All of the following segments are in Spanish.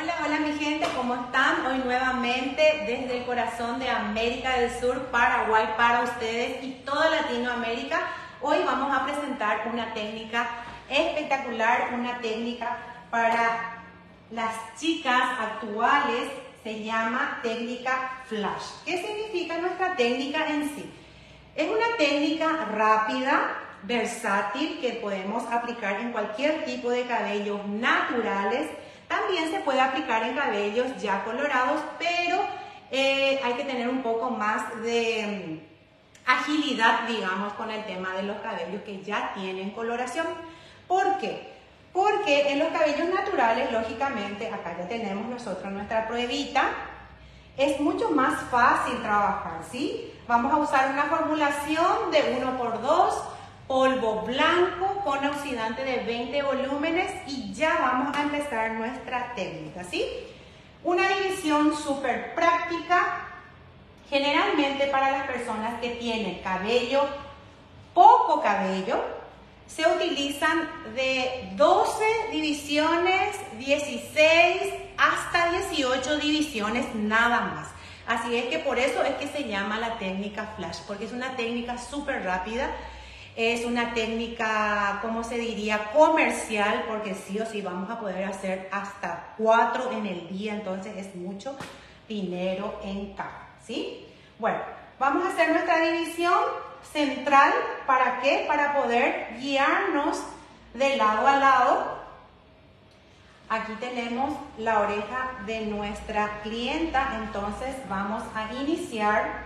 Hola, hola mi gente, ¿cómo están? Hoy nuevamente desde el corazón de América del Sur, Paraguay, para ustedes y toda Latinoamérica. Hoy vamos a presentar una técnica espectacular, una técnica para las chicas actuales, se llama técnica flash. ¿Qué significa nuestra técnica en sí? Es una técnica rápida, versátil, que podemos aplicar en cualquier tipo de cabellos naturales. También se puede aplicar en cabellos ya colorados, pero hay que tener un poco más de agilidad, digamos, con el tema de los cabellos que ya tienen coloración. ¿Por qué? Porque en los cabellos naturales, lógicamente, acá ya tenemos nosotros nuestra pruebita, es mucho más fácil trabajar, ¿sí? Vamos a usar una formulación de 1×2, polvo blanco con oxidante de 20 volúmenes y ya vamos a empezar nuestra técnica, ¿sí? Una división súper práctica, generalmente para las personas que tienen cabello, poco cabello, se utilizan de 12 divisiones, 16 hasta 18 divisiones nada más. Así es que por eso es que se llama la técnica flash, porque es una técnica súper rápida. Es una técnica, ¿cómo se diría? Comercial, porque sí o sí vamos a poder hacer hasta 4 en el día, entonces es mucho dinero en caja, ¿sí? Bueno, vamos a hacer nuestra división central, ¿para qué? Para poder guiarnos de lado a lado. Aquí tenemos la oreja de nuestra clienta, entonces vamos a iniciar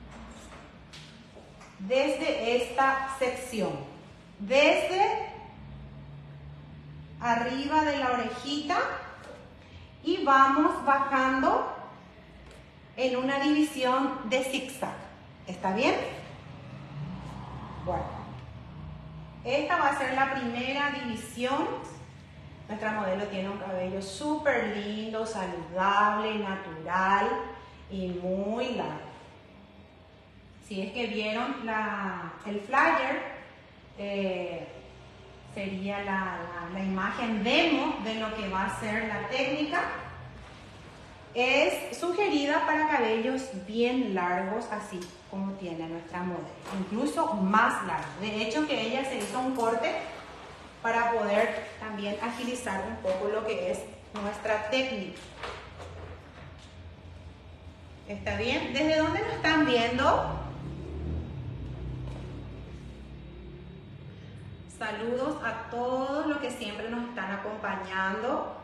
desde esta sección, desde arriba de la orejita y vamos bajando en una división de zigzag. ¿Está bien? Bueno, esta va a ser la primera división. Nuestra modelo tiene un cabello súper lindo, saludable, natural y muy largo. Si es que vieron el flyer, sería la imagen demo de lo que va a ser la técnica. Es sugerida para cabellos bien largos, así como tiene nuestra modelo, incluso más largo. De hecho, que ella se hizo un corte para poder también agilizar un poco lo que es nuestra técnica. ¿Está bien? ¿Desde dónde nos están viendo? Saludos a todos los que siempre nos están acompañando.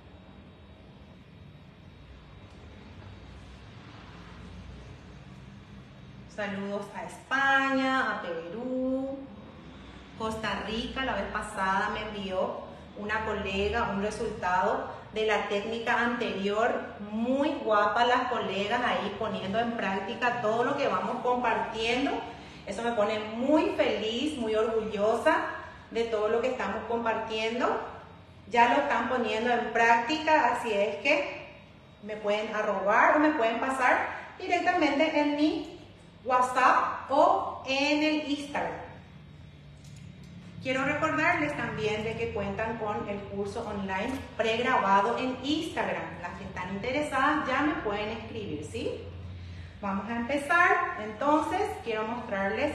Saludos a España, a Perú, Costa Rica. La vez pasada me envió una colega un resultado de la técnica anterior. Muy guapa las colegas ahí poniendo en práctica todo lo que vamos compartiendo. Eso me pone muy feliz, muy orgullosa de todo lo que estamos compartiendo. Ya lo están poniendo en práctica, así es que me pueden arrobar o me pueden pasar directamente en mi WhatsApp o en el Instagram. Quiero recordarles también de que cuentan con el curso online pregrabado en Instagram. Las que están interesadas ya me pueden escribir, ¿sí? Vamos a empezar. Entonces, quiero mostrarles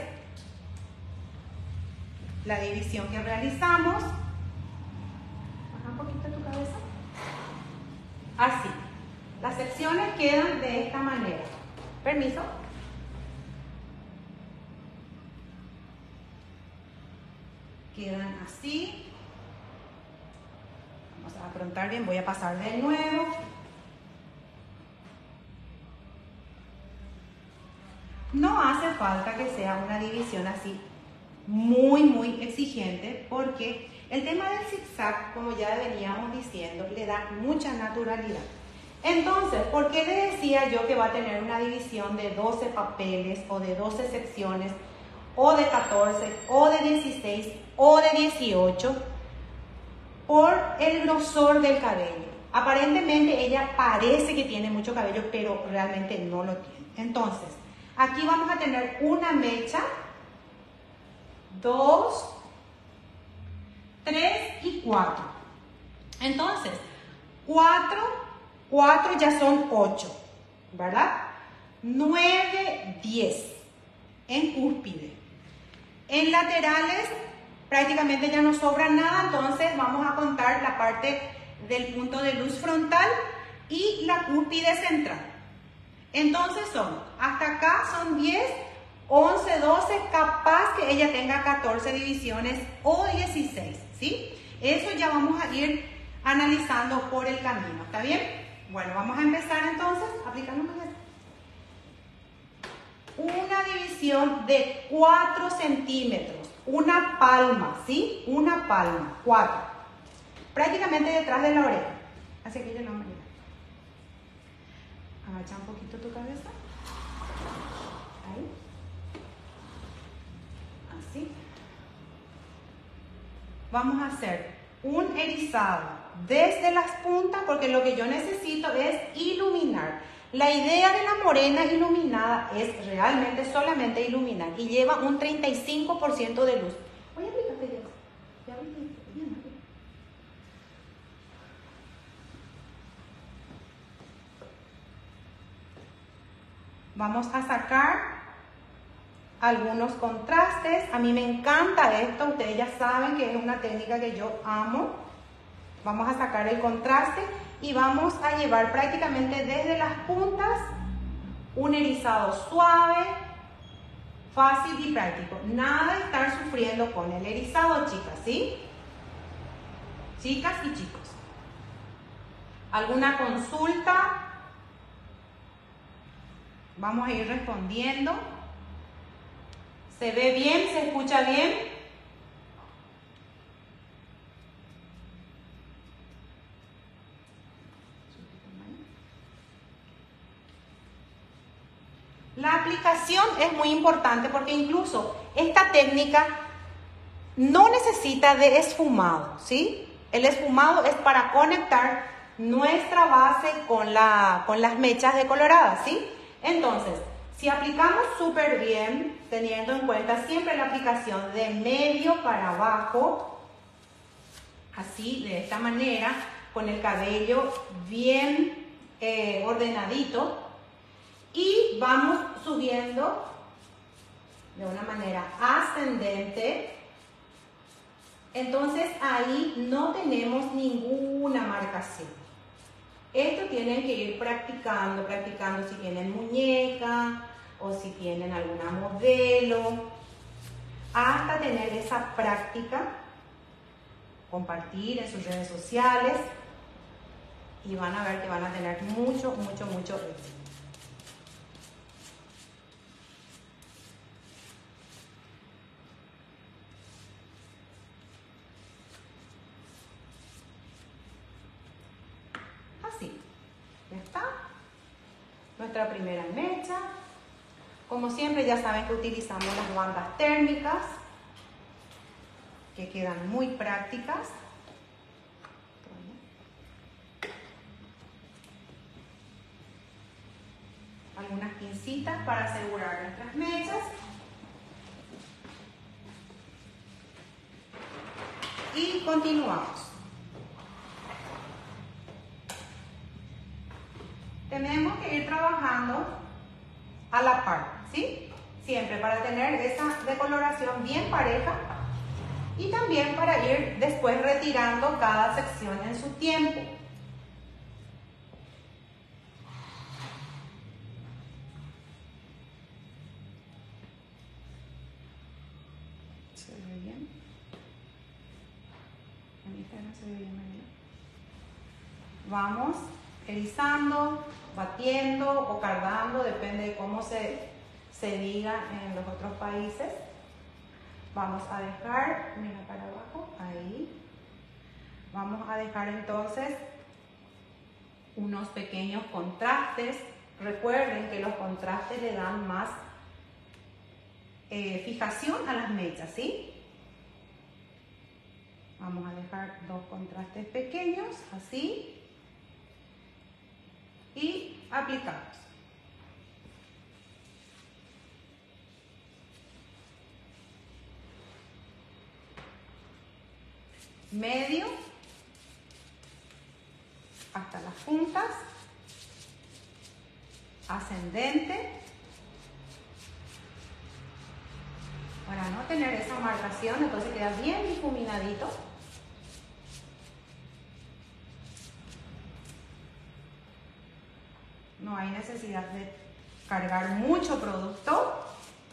la división que realizamos. Baja un poquito tu cabeza. Así. Las secciones quedan de esta manera. Permiso. Quedan así. Vamos a afrontar bien. Voy a pasar de nuevo. No hace falta que sea una división así muy exigente, porque el tema del zigzag, como ya veníamos diciendo, le da mucha naturalidad. Entonces, ¿por qué le decía yo que va a tener una división de 12 papeles o de 12 secciones o de 14 o de 16 o de 18? Por el grosor del cabello. Aparentemente ella parece que tiene mucho cabello, pero realmente no lo tiene. Entonces, aquí vamos a tener una mecha, 2, 3 y 4. Entonces, 4 4 ya son 8, ¿verdad? 9, 10 en cúspide. En laterales prácticamente ya no sobra nada, entonces vamos a contar la parte del punto de luz frontal y la cúspide central. Entonces hasta acá son 10, 11, 12, capaz que ella tenga 14 divisiones o 16, ¿sí? Eso ya vamos a ir analizando por el camino, ¿está bien? Bueno, vamos a empezar entonces aplicando una división de 4 centímetros, una palma, ¿sí? Una palma, 4. Prácticamente detrás de la oreja. Así que yo no me... Agacha un poquito tu cabeza. Ahí. Así. Vamos a hacer un erizado desde las puntas porque lo que yo necesito es iluminar. La idea de la morena iluminada es realmente solamente iluminar y lleva un 35% de luz. Voy a aplicarte ya. Vamos a sacar algunos contrastes. A mí me encanta esto, ustedes ya saben que es una técnica que yo amo. Vamos a sacar el contraste y vamos a llevar prácticamente desde las puntas un erizado suave, fácil y práctico. Nada de estar sufriendo con el erizado, chicas, ¿sí? Chicas y chicos. ¿Alguna consulta? Vamos a ir respondiendo. ¿Se ve bien? ¿Se escucha bien? La aplicación es muy importante porque incluso esta técnica no necesita de esfumado, ¿sí? El esfumado es para conectar nuestra base con las mechas decoloradas, ¿sí? Entonces, si aplicamos súper bien, teniendo en cuenta siempre la aplicación de medio para abajo, así, de esta manera, con el cabello bien ordenadito, y vamos subiendo de una manera ascendente. Entonces ahí no tenemos ninguna marcación. Esto tienen que ir practicando si tienen muñeca o si tienen alguna modelo, hasta tener esa práctica, compartir en sus redes sociales y van a ver que van a tener mucho éxito. Ya está. Nuestra primera mecha. Como siempre ya saben que utilizamos las bandas térmicas que quedan muy prácticas. Algunas pincitas para asegurar nuestras mechas. Y continuamos. Tenemos que ir trabajando a la par, ¿sí? Siempre para tener esa decoloración bien pareja y también para ir después retirando cada sección en su tiempo. ¿Se ve bien? A mí no se ve bien, María. Vamos erizando, batiendo o cardando, depende de cómo se diga en los otros países. Vamos a dejar, mira para abajo, ahí. Vamos a dejar entonces unos pequeños contrastes. Recuerden que los contrastes le dan más fijación a las mechas, ¿sí? Vamos a dejar dos contrastes pequeños, así. Y aplicamos. Medio hasta las puntas ascendente, para no tener esa marcación, entonces queda bien difuminadito. No hay necesidad de cargar mucho producto.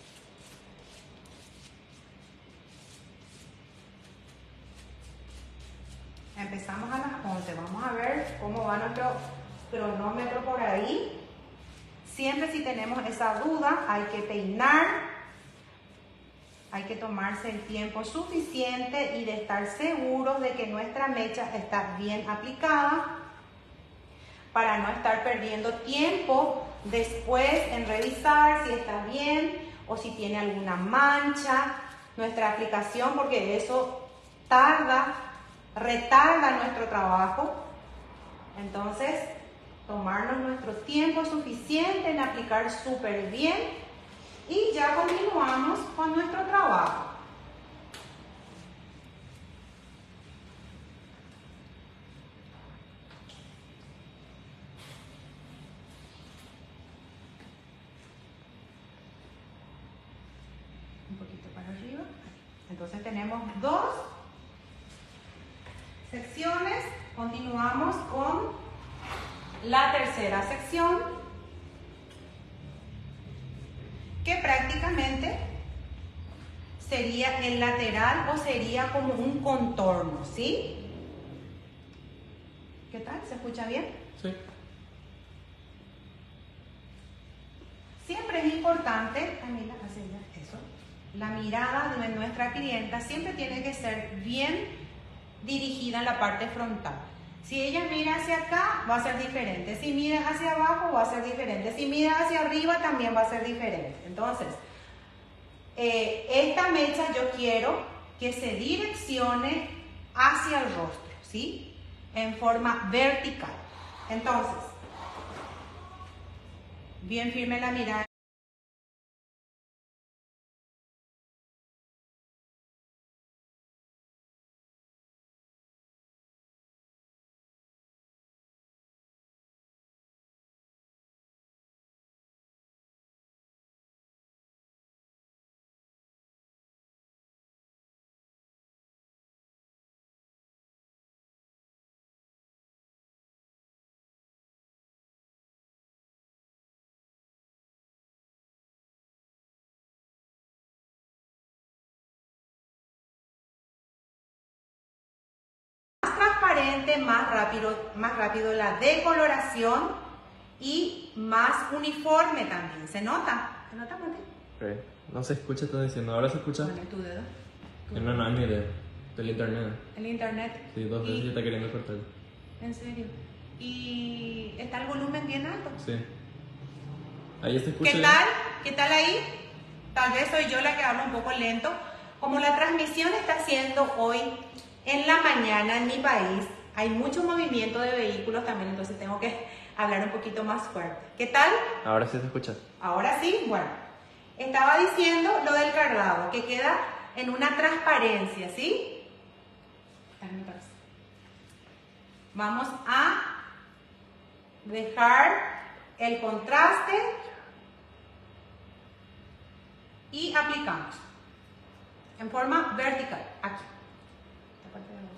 Empezamos a las 11. Vamos a ver cómo va nuestro cronómetro por ahí. Siempre si tenemos esa duda, hay que peinar. Hay que tomarse el tiempo suficiente y de estar seguros de que nuestra mecha está bien aplicada, para no estar perdiendo tiempo después en revisar si está bien o si tiene alguna mancha nuestra aplicación, porque eso retarda nuestro trabajo. Entonces, tomarnos nuestro tiempo suficiente en aplicar súper bien y ya continuamos con nuestro trabajo. Un poquito para arriba. Entonces tenemos 2 secciones. Continuamos con la tercera sección, que prácticamente sería el lateral o sería como un contorno, ¿sí? ¿Qué tal? ¿Se escucha bien? Sí. Siempre es importante, la mirada de nuestra clienta siempre tiene que ser bien dirigida en la parte frontal. Si ella mira hacia acá, va a ser diferente. Si mira hacia abajo, va a ser diferente. Si mira hacia arriba, también va a ser diferente. Entonces, esta mecha yo quiero que se direccione hacia el rostro, ¿sí? En forma vertical. Entonces, bien firme la mirada. Transparente, más rápido la decoloración y más uniforme también. ¿Se nota? ¿Se nota, Martín? Okay. No se escucha, estás diciendo. ¿Ahora se escucha? Bueno, tu dedo. No, es mi dedo. Del internet. El internet. Sí, 2 veces ya está queriendo cortar. ¿En serio? ¿Y está el volumen bien alto? Sí. Ahí se escucha. ¿Qué tal? ¿Qué tal ahí? Tal vez soy yo la que hablo un poco lento. Como la transmisión está haciendo hoy en la mañana en mi país, hay mucho movimiento de vehículos también, entonces tengo que hablar un poquito más fuerte. ¿Qué tal? Ahora sí se escucha. Ahora sí, bueno. Estaba diciendo lo del cardado, que queda en una transparencia, ¿sí? Vamos a dejar el contraste y aplicamos en forma vertical, aquí. Esta parte de abajo.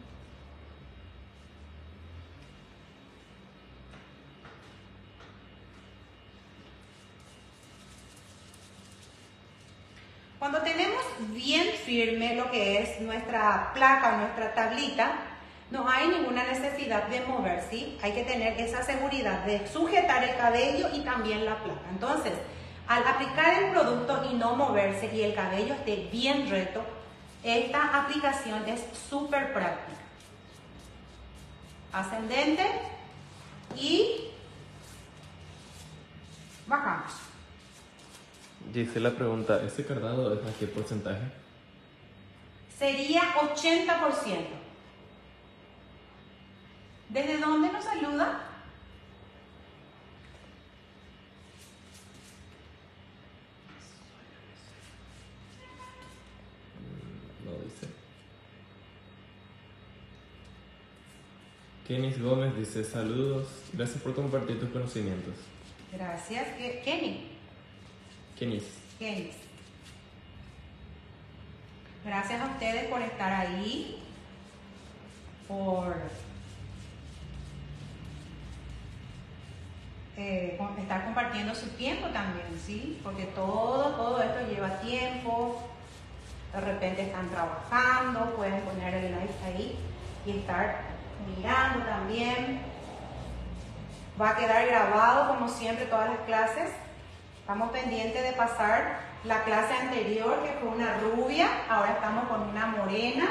Cuando tenemos bien firme lo que es nuestra placa o nuestra tablita, no hay ninguna necesidad de mover, ¿sí? Hay que tener esa seguridad de sujetar el cabello y también la placa. Entonces, al aplicar el producto y no moverse y el cabello esté bien recto, esta aplicación es súper práctica. Ascendente y bajamos. Gisela pregunta, ¿ese cardado es a qué porcentaje? Sería 80%. ¿Desde dónde nos saluda? No dice. Kenis Gómez dice, saludos, gracias por compartir tus conocimientos. Gracias. Kenny. Kenis. Kenis. Gracias a ustedes por estar ahí, por estar compartiendo su tiempo también, ¿sí? Porque todo esto lleva tiempo. De repente están trabajando, pueden poner el live ahí y estar mirando también. Va a quedar grabado como siempre todas las clases. Estamos pendientes de pasar la clase anterior, que fue una rubia. Ahora estamos con una morena.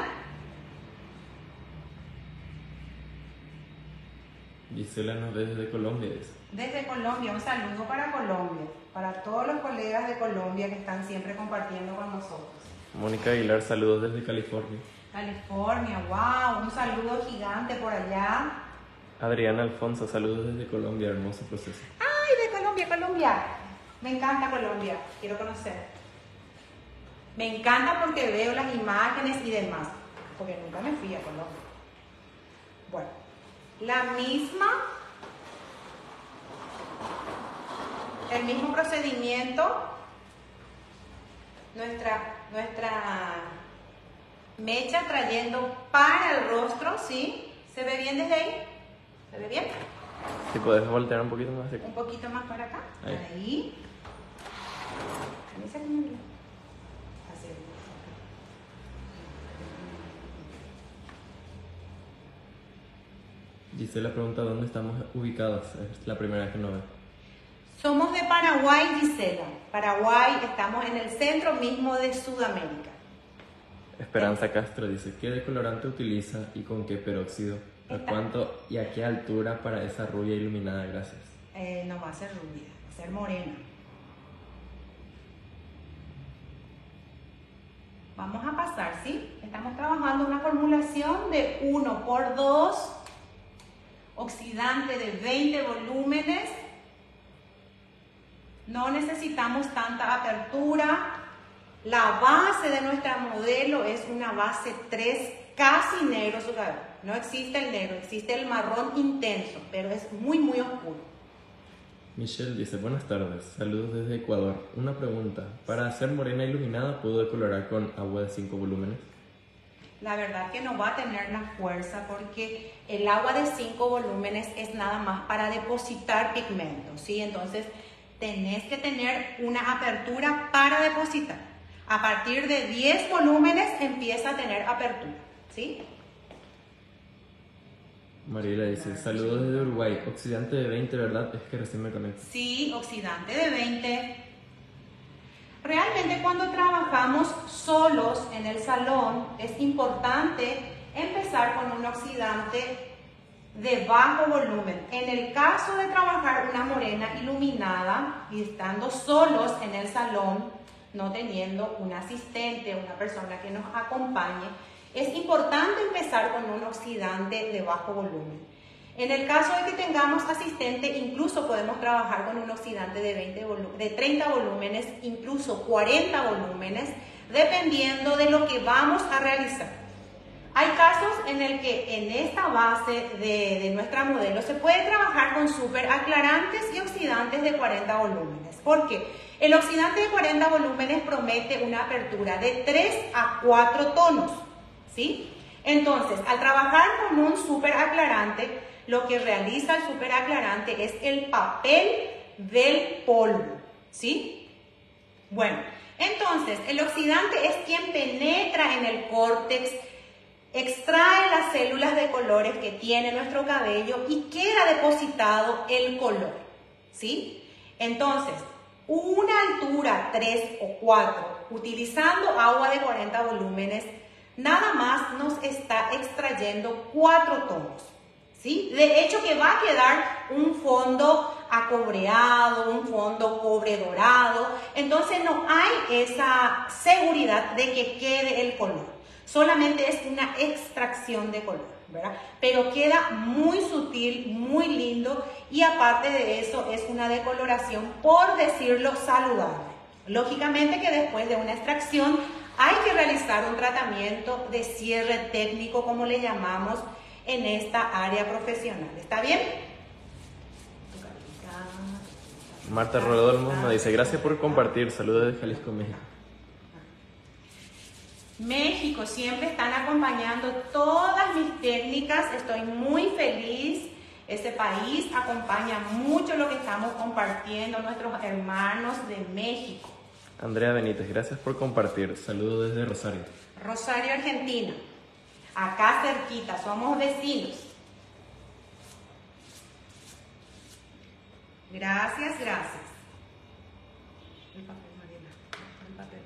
Gisela nos ve desde Colombia. Desde Colombia, un saludo para Colombia, para todos los colegas de Colombia que están siempre compartiendo con nosotros. Mónica Aguilar, saludos desde California. California, wow, un saludo gigante por allá. Adriana Alfonso, saludos desde Colombia, hermoso proceso. ¡Ay, de Colombia, Colombia! Me encanta Colombia, quiero conocer. Me encanta porque veo las imágenes y demás, porque nunca me fui a Colombia. Bueno, el mismo procedimiento, nuestra mecha trayendo para el rostro, ¿sí? ¿Se ve bien desde ahí? ¿Se ve bien? Si puedes voltear un poquito más. Un poquito más para acá. Ahí. Así. Gisela pregunta dónde estamos ubicados. Es la primera vez que nos ve. Somos de Paraguay, Gisela. Paraguay, estamos en el centro mismo de Sudamérica. Esperanza Castro dice, ¿qué decolorante utiliza y con qué peróxido? ¿A cuánto y a qué altura para esa rubia iluminada? Gracias. No va a ser rubia, va a ser morena. Vamos a pasar, ¿sí? Estamos trabajando una formulación de 1×2, oxidante de 20 volúmenes. No necesitamos tanta apertura. La base de nuestra modelo es una base 3, casi negro su cabello. No existe el negro, existe el marrón intenso, pero es muy, muy oscuro. Michelle dice, buenas tardes, saludos desde Ecuador. Una pregunta, ¿para hacer morena iluminada puedo decolorar con agua de 5 volúmenes? La verdad que no va a tener la fuerza porque el agua de 5 volúmenes es nada más para depositar pigmento, ¿sí? Entonces tenés que tener una apertura para depositar. A partir de 10 volúmenes empieza a tener apertura, ¿sí? Mariela dice, saludos desde Uruguay, oxidante de 20, ¿verdad? Es que recién me conecto. Sí, oxidante de 20. Realmente cuando trabajamos solos en el salón es importante empezar con un oxidante de bajo volumen. En el caso de trabajar una morena iluminada y estando solos en el salón, no teniendo un asistente, una persona que nos acompañe, es importante empezar con un oxidante de bajo volumen. En el caso de que tengamos asistente, incluso podemos trabajar con un oxidante de 30 volúmenes, incluso 40 volúmenes, dependiendo de lo que vamos a realizar. Hay casos en el que en esta base de nuestra modelo se puede trabajar con súper aclarantes y oxidantes de 40 volúmenes. ¿Por qué? El oxidante de 40 volúmenes promete una apertura de 3 a 4 tonos, ¿sí? Entonces, al trabajar con un súper aclarante, lo que realiza el súper aclarante es el papel del polvo, ¿sí? Bueno, entonces, el oxidante es quien penetra en el córtex, extrae las células de colores que tiene nuestro cabello y queda depositado el color, ¿sí? Entonces, una altura 3 o 4, utilizando agua de 40 volúmenes, nada más nos está extrayendo 4 tonos, ¿sí? De hecho que va a quedar un fondo acobreado, un fondo cobre dorado, entonces no hay esa seguridad de que quede el color. Solamente es una extracción de color, ¿verdad? Pero queda muy sutil, muy lindo y aparte de eso es una decoloración, por decirlo, saludable. Lógicamente que después de una extracción hay que realizar un tratamiento de cierre técnico, como le llamamos en esta área profesional. ¿Está bien? Marta Rodolmo nos dice, gracias por compartir, saludos desde Jalisco, México. México, siempre están acompañando todas mis técnicas, estoy muy feliz. Este país acompaña mucho lo que estamos compartiendo nuestros hermanos de México. Andrea Benítez, gracias por compartir, saludos desde Rosario. Rosario, Argentina, acá cerquita, somos vecinos. Gracias, gracias. El papel, Mariela, el papel.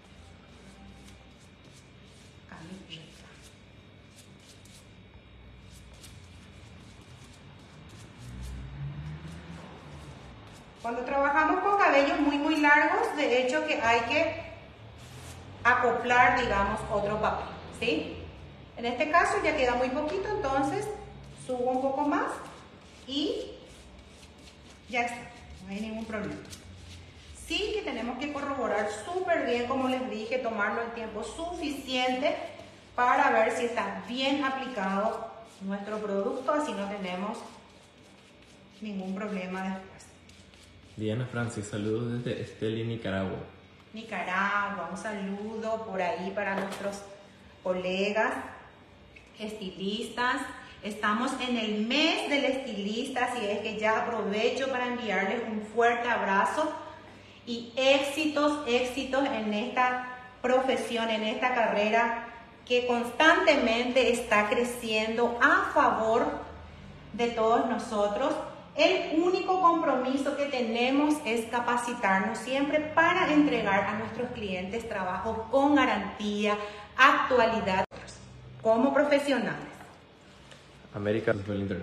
Cuando trabajamos con cabellos muy largos, de hecho que hay que acoplar, digamos, otro papel, ¿sí? En este caso ya queda muy poquito, entonces subo un poco más y ya está, no hay ningún problema. Sí que tenemos que corroborar súper bien, como les dije, tomarlo el tiempo suficiente para ver si está bien aplicado nuestro producto, así no tenemos ningún problema después. Diana Francis, saludos desde Esteli, Nicaragua. Nicaragua, un saludo por ahí para nuestros colegas estilistas. Estamos en el mes del estilista, así es que ya aprovecho para enviarles un fuerte abrazo y éxitos en esta profesión, en esta carrera que constantemente está creciendo a favor de todos nosotros. El único compromiso que tenemos es capacitarnos siempre para entregar a nuestros clientes trabajos con garantía, actualidad, como profesionales. América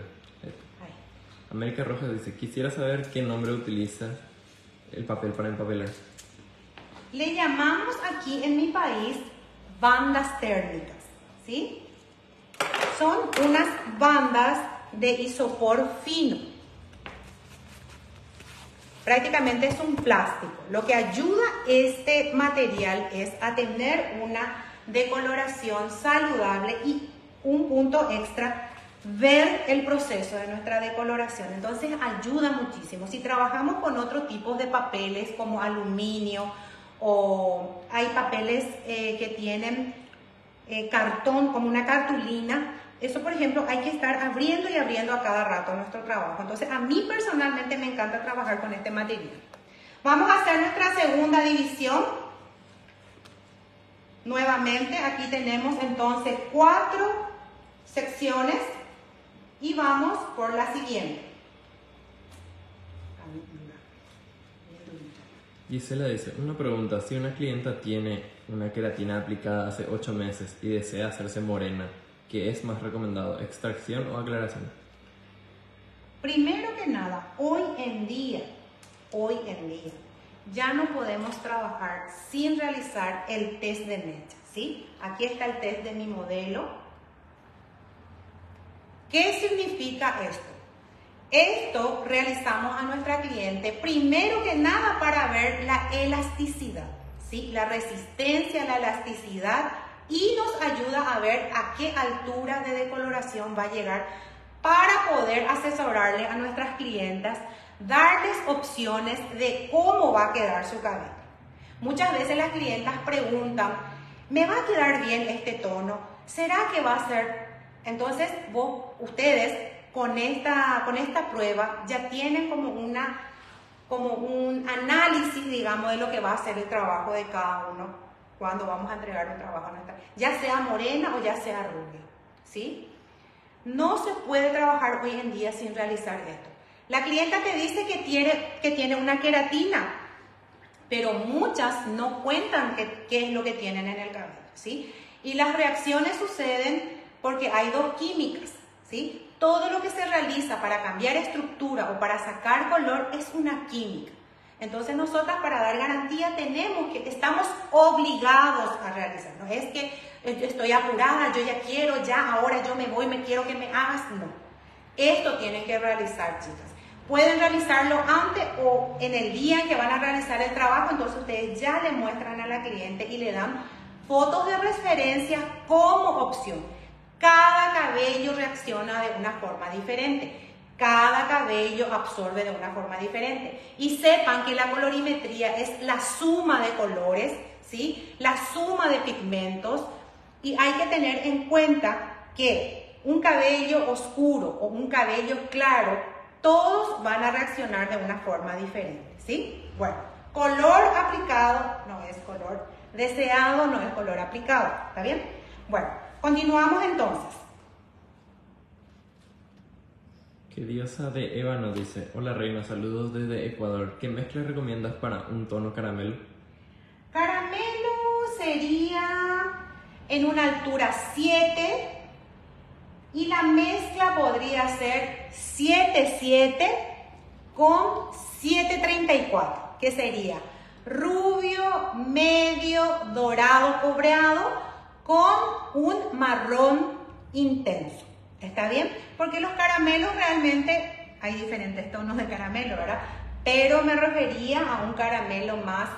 Rojas dice, quisiera saber qué nombre utiliza el papel para empapelar. Le llamamos aquí en mi país bandas térmicas, ¿sí? Son unas bandas de isopor fino. Prácticamente es un plástico. Lo que ayuda este material es a tener una decoloración saludable y un punto extra, ver el proceso de nuestra decoloración. Entonces ayuda muchísimo. Si trabajamos con otro tipo de papeles como aluminio o hay papeles que tienen cartón como una cartulina, eso, por ejemplo, hay que estar abriendo y abriendo a cada rato nuestro trabajo. Entonces, a mí personalmente me encanta trabajar con este material. Vamos a hacer nuestra segunda división. Nuevamente, aquí tenemos entonces 4 secciones y vamos por la siguiente. Gisela dice, una pregunta, si una clienta tiene una queratina aplicada hace 8 meses y desea hacerse morena, ¿qué es más recomendado, extracción o aclaración? Primero que nada, hoy en día, ya no podemos trabajar sin realizar el test de mecha, ¿sí? Aquí está el test de mi modelo. ¿Qué significa esto? Esto realizamos a nuestra cliente primero que nada para ver la elasticidad, ¿sí? La resistencia, la elasticidad, y nos ayuda a ver a qué altura de decoloración va a llegar para poder asesorarle a nuestras clientas, darles opciones de cómo va a quedar su cabello. Muchas veces las clientas preguntan, ¿me va a quedar bien este tono? ¿Será que va a ser? Entonces ustedes con esta prueba ya tienen como un análisis, digamos, de lo que va a ser el trabajo de cada uno cuando vamos a entregar un trabajo a nuestra, ya sea morena o ya sea rubia, ¿sí? No se puede trabajar hoy en día sin realizar esto. La clienta te dice que tiene una queratina, pero muchas no cuentan qué es lo que tienen en el cabello, ¿sí? Y las reacciones suceden porque hay 2 químicas, ¿sí? Todo lo que se realiza para cambiar estructura o para sacar color es una química. Entonces nosotras, para dar garantía, estamos obligados a realizarlo. Es que yo estoy apurada, yo ya quiero, ahora yo me voy, me quiero que me hagas. No, esto tienen que realizar, chicas. Pueden realizarlo antes o en el día en que van a realizar el trabajo, entonces ustedes ya le muestran a la cliente y le dan fotos de referencia como opción. Cada cabello reacciona de una forma diferente. Cada cabello absorbe de una forma diferente. Y sepan que la colorimetría es la suma de colores, ¿sí? La suma de pigmentos. Y hay que tener en cuenta que un cabello oscuro o un cabello claro, todos van a reaccionar de una forma diferente, ¿sí? Bueno, color aplicado no es color deseado, no es color aplicado, ¿está bien? Bueno, continuamos entonces. Que Diosa de Eva nos dice: hola reina, saludos desde Ecuador. ¿Qué mezcla recomiendas para un tono caramelo? Caramelo sería en una altura 7 y la mezcla podría ser 7-7 con 7-34, que sería rubio, medio, dorado, cobreado con un marrón intenso. ¿Está bien? Porque los caramelos realmente hay diferentes tonos de caramelo, ¿verdad? Pero me refería a un caramelo más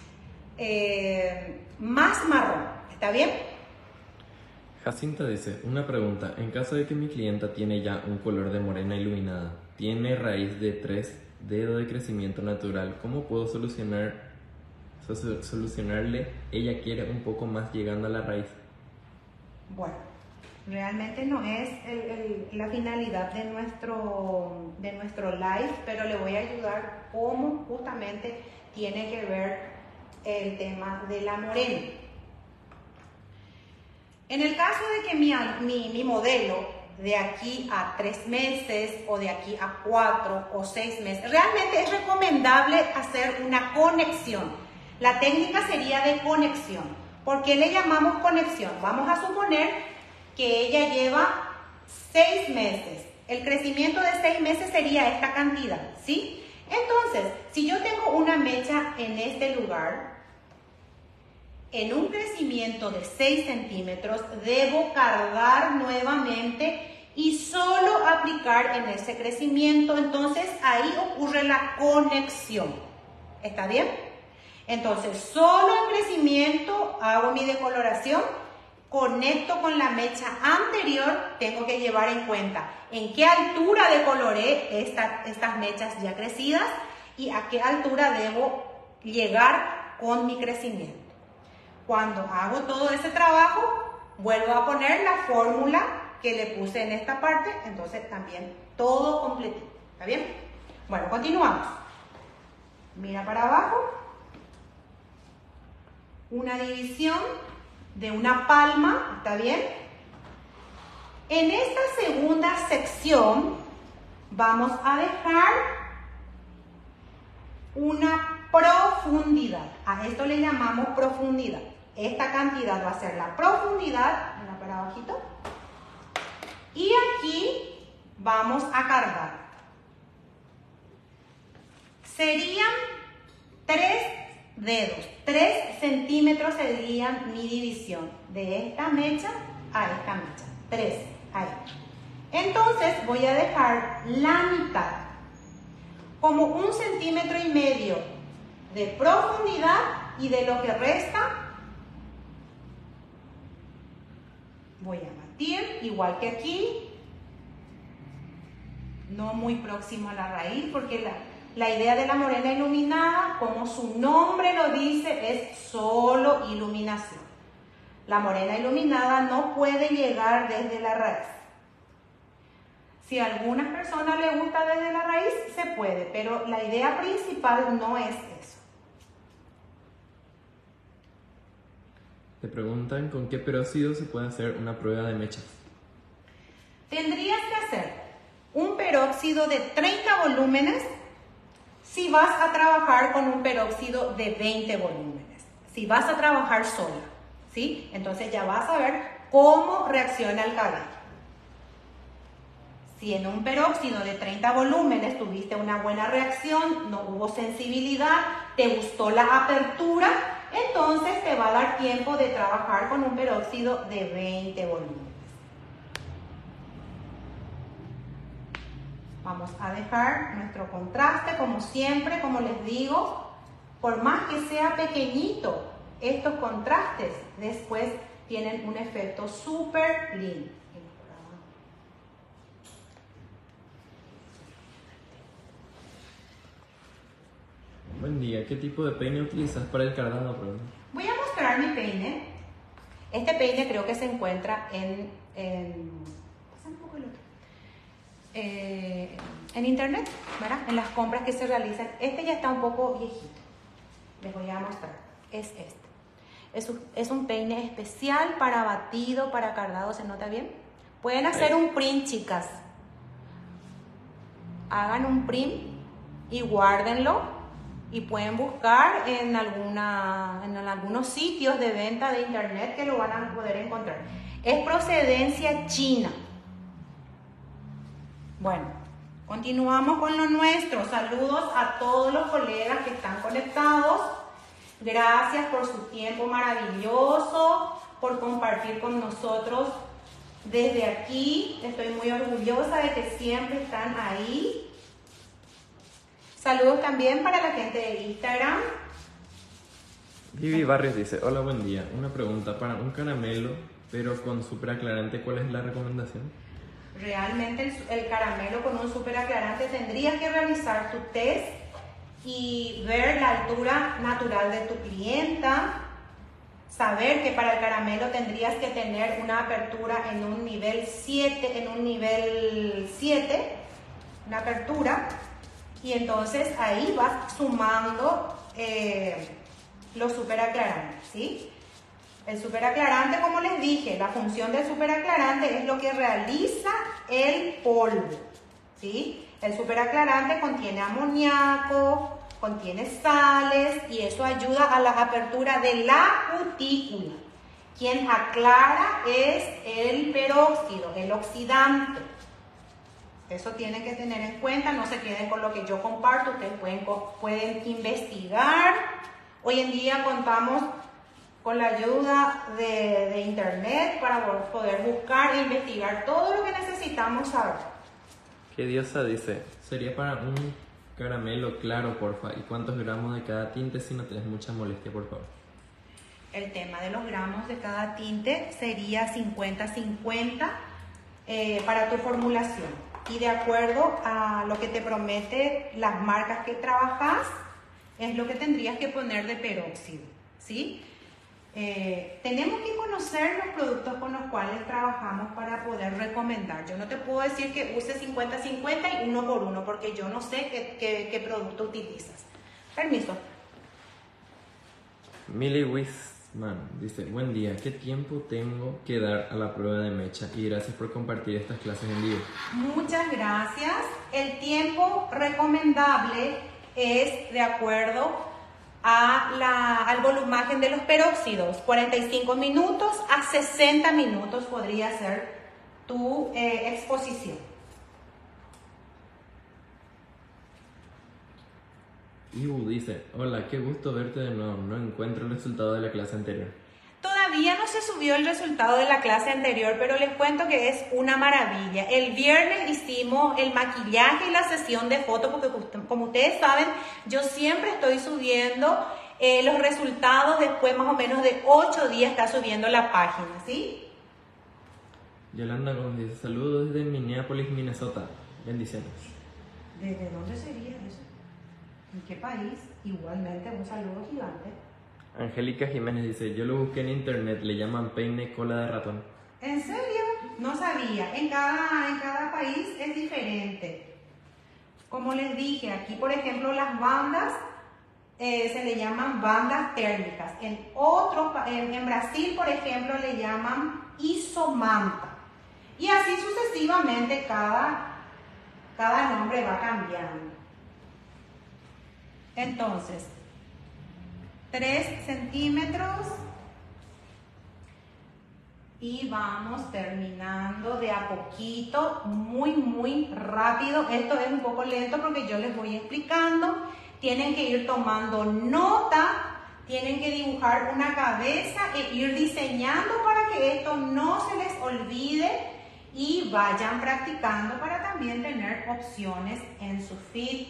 marrón. ¿Está bien? Jacinta dice: una pregunta, en caso de que mi clienta tiene ya un color de morena iluminada, tiene raíz de 3 dedos de crecimiento natural, ¿cómo puedo solucionarle? Ella quiere un poco más llegando a la raíz. Bueno, realmente no es la finalidad de nuestro live, pero le voy a ayudar cómo justamente tiene que ver el tema de la morena. En el caso de que mi modelo de aquí a 3 meses o de aquí a 4 o 6 meses, realmente es recomendable hacer una conexión. La técnica sería de conexión. ¿Por qué le llamamos conexión? Vamos a suponer que ella lleva 6 meses. El crecimiento de 6 meses sería esta cantidad, ¿sí? Entonces, si yo tengo una mecha en este lugar, en un crecimiento de 6 centímetros, debo cargar nuevamente y solo aplicar en ese crecimiento. Entonces, ahí ocurre la conexión. ¿Está bien? Entonces, solo en crecimiento hago mi decoloración, conecto con la mecha anterior, tengo que llevar en cuenta en qué altura decoloré estas mechas ya crecidas y a qué altura debo llegar con mi crecimiento. Cuando hago todo ese trabajo, vuelvo a poner la fórmula que le puse en esta parte, entonces también todo completito. ¿Está bien? Bueno, continuamos. Mira para abajo. Una división de una palma, ¿está bien? En esta segunda sección vamos a dejar una profundidad. A esto le llamamos profundidad. Esta cantidad va a ser la profundidad, mira para abajito. Y aquí vamos a cargar. Serían 3 dedos, 3 centímetros serían mi división de esta mecha a esta mecha, 3, ahí. Entonces voy a dejar la mitad, como 1,5 centímetros de profundidad, y de lo que resta voy a batir, igual que aquí, no muy próximo a la raíz, porque la idea de la morena iluminada, como su nombre lo dice, es solo iluminación. La morena iluminada no puede llegar desde la raíz. Si a algunas personas les gusta desde la raíz, se puede, pero la idea principal no es eso. Te preguntan con qué peróxido se puede hacer una prueba de mechas. Tendrías que hacer un peróxido de 30 volúmenes si vas a trabajar con un peróxido de 20 volúmenes. Si vas a trabajar sola, ¿sí? Entonces ya vas a ver cómo reacciona el cabello. Si en un peróxido de 30 volúmenes tuviste una buena reacción, no hubo sensibilidad, te gustó la apertura, entonces te va a dar tiempo de trabajar con un peróxido de 20 volúmenes. Vamos a dejar nuestro contraste como siempre, como les digo, por más que sea pequeñito, estos contrastes después tienen un efecto súper lindo. buen día. ¿Qué tipo de peine utilizas para el cardado? Voy a mostrar mi peine. Este peine creo que se encuentra en internet, ¿verdad? En las compras que se realizan. Este ya está un poco viejito. Les voy a mostrar. Es este. Es un peine especial para batido, para cardado. ¿Se nota bien? Pueden hacer un print, chicas. Hagan un print y guárdenlo. Y pueden buscar en algunos sitios de venta de internet que lo van a poder encontrar. Es procedencia china. Bueno, continuamos con lo nuestro. Saludos a todos los colegas que están conectados. Gracias por su tiempo maravilloso, por compartir con nosotros desde aquí. Estoy muy orgullosa de que siempre están ahí. Saludos también para la gente de Instagram. Vivi Barrios dice, hola, buen día. Una pregunta, para un caramelo, pero con súper aclarante, ¿cuál es la recomendación? Realmente el caramelo con un súper aclarante tendrías que realizar tu test y ver la altura natural de tu clienta. Saber que para el caramelo tendrías que tener una apertura en un nivel 7, una apertura. Y entonces ahí vas sumando los superaclarantes, ¿sí? El superaclarante, como les dije, la función del superaclarante es lo que realiza el polvo, ¿sí? El superaclarante contiene amoníaco, contiene sales y eso ayuda a la apertura de la cutícula. Quien aclara es el peróxido, el oxidante. Eso tienen que tener en cuenta, no se queden con lo que yo comparto, ustedes pueden investigar. Hoy en día contamos con la ayuda de internet para poder buscar e investigar todo lo que necesitamos saber. ¿Qué diosa dice? Sería para un caramelo claro, porfa. ¿Y cuántos gramos de cada tinte si no tenés mucha molestia, por favor? El tema de los gramos de cada tinte sería 50-50 para tu formulación. Y de acuerdo a lo que te promete las marcas que trabajas, es lo que tendrías que poner de peróxido, ¿sí? Tenemos que conocer los productos con los cuales trabajamos para poder recomendar. Yo no te puedo decir que uses 50-50 y uno por uno, porque yo no sé qué producto utilizas. Permiso. Millie Wisman dice, buen día, ¿qué tiempo tengo que dar a la prueba de mecha? Y gracias por compartir estas clases en vivo. Muchas gracias. El tiempo recomendable es de acuerdo al volumen de los peróxidos. 45 minutos a 60 minutos podría ser tu exposición. Ibu dice, hola, qué gusto verte de nuevo. No encuentro el resultado de la clase anterior. Todavía no se subió el resultado de la clase anterior, pero les cuento que es una maravilla. El viernes hicimos el maquillaje y la sesión de fotos, porque como ustedes saben, yo siempre estoy subiendo los resultados después más o menos de 8 días está subiendo la página, ¿sí? Yolanda Gómez dice, saludos desde Minneapolis, Minnesota. Bendiciones. ¿Desde dónde sería eso? ¿En qué país? Igualmente, un saludo gigante. Angélica Jiménez dice, yo lo busqué en internet, le llaman peine cola de ratón. ¿En serio? No sabía. En cada país es diferente. Como les dije, aquí por ejemplo las bandas se le llaman bandas térmicas. En Brasil, por ejemplo, le llaman isomanta. Y así sucesivamente cada nombre va cambiando. Entonces, 3 centímetros y vamos terminando de a poquito, muy rápido. Esto es un poco lento porque yo les voy explicando. Tienen que ir tomando nota, tienen que dibujar una cabeza e ir diseñando para que esto no se les olvide y vayan practicando para también tener opciones en su feed.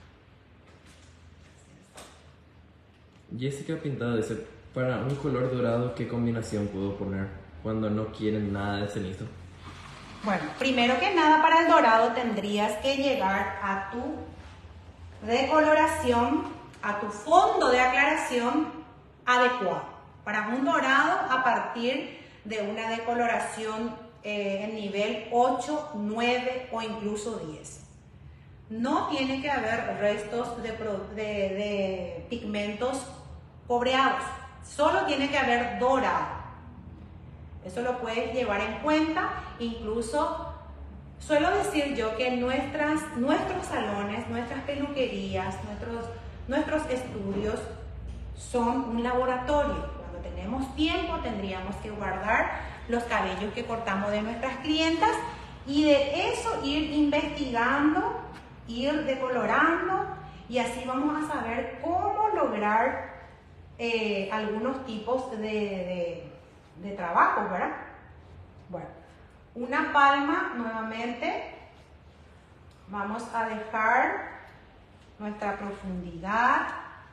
Jessica Pintado dice, para un color dorado, ¿qué combinación puedo poner cuando no quieren nada de cenizo? Bueno, primero que nada para el dorado tendrías que llegar a tu decoloración a tu fondo de aclaración adecuado. Para un dorado a partir de una decoloración en nivel 8, 9 o incluso 10. No tiene que haber restos de pigmentos cobreados, solo tiene que haber dorado. Eso lo puedes llevar en cuenta. Incluso suelo decir yo que nuestros salones, nuestras peluquerías, nuestros estudios son un laboratorio. Cuando tenemos tiempo tendríamos que guardar los cabellos que cortamos de nuestras clientas y de eso ir investigando, ir decolorando, y así vamos a saber cómo lograr algunos tipos de trabajos, ¿verdad? Bueno, una palma nuevamente. Vamos a dejar nuestra profundidad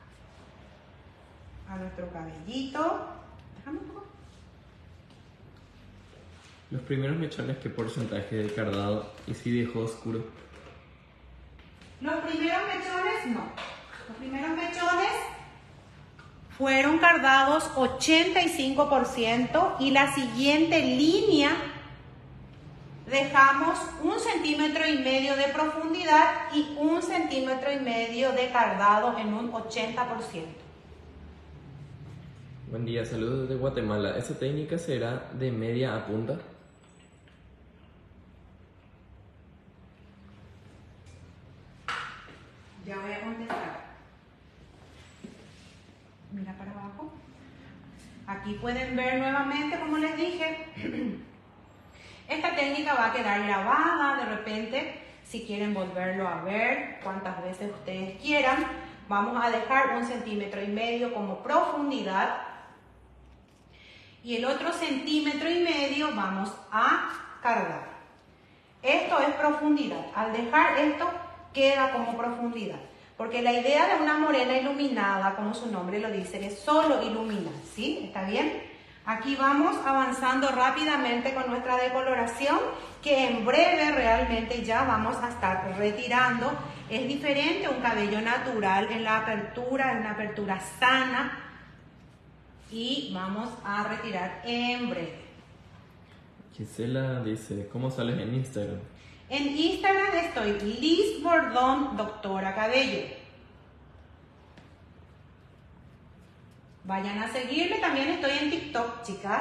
a nuestro cabellito. Déjame un poco. Los primeros mechones, ¿qué porcentaje de cardado y si dejó oscuro? Los primeros mechones no. Los primeros mechones fueron cardados 85% y la siguiente línea dejamos 1,5 centímetros de profundidad y 1,5 centímetros de cardado en un 80%. Buen día, saludos desde Guatemala. ¿Esa técnica será de media a punta? Ya voy a contestar. Mira para abajo. Aquí pueden ver nuevamente, como les dije, esta técnica va a quedar grabada. De repente, si quieren volverlo a ver cuantas veces ustedes quieran, vamos a dejar 1,5 centímetros como profundidad y el otro 1,5 centímetros vamos a cargar. Esto es profundidad. Al dejar esto queda como profundidad, porque la idea de una morena iluminada, como su nombre lo dice, es solo iluminar, ¿sí? ¿Está bien? Aquí vamos avanzando rápidamente con nuestra decoloración, que en breve realmente ya vamos a estar retirando. Es diferente un cabello natural en la apertura, en una apertura sana, y vamos a retirar en breve. Gisela dice, ¿cómo sales en Instagram? En Instagram estoy Liz Bordón, doctora cabello. Vayan a seguirme, también estoy en TikTok, chicas.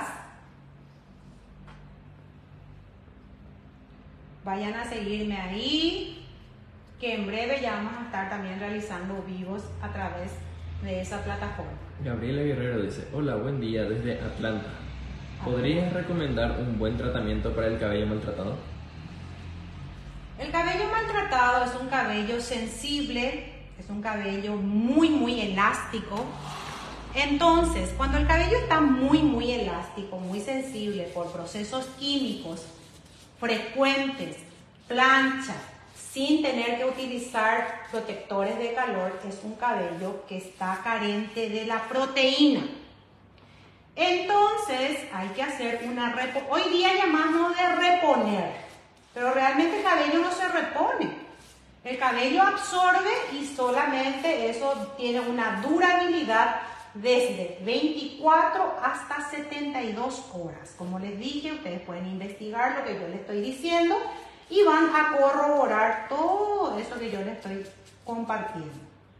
Vayan a seguirme ahí, que en breve ya vamos a estar también realizando vivos a través de esa plataforma. Gabriela Guerrero dice, hola, buen día desde Atlanta. ¿Podrías recomendar un buen tratamiento para el cabello maltratado? El cabello maltratado es un cabello sensible, es un cabello muy elástico. Entonces, cuando el cabello está muy elástico, muy sensible por procesos químicos frecuentes, plancha, sin tener que utilizar protectores de calor, es un cabello que está carente de la proteína. Entonces, hay que hacer una reposición. Hoy día llamamos de reponer, pero realmente el cabello no se repone. El cabello absorbe y solamente eso tiene una durabilidad desde 24 hasta 72 horas. Como les dije, ustedes pueden investigar lo que yo les estoy diciendo y van a corroborar todo eso que yo les estoy compartiendo.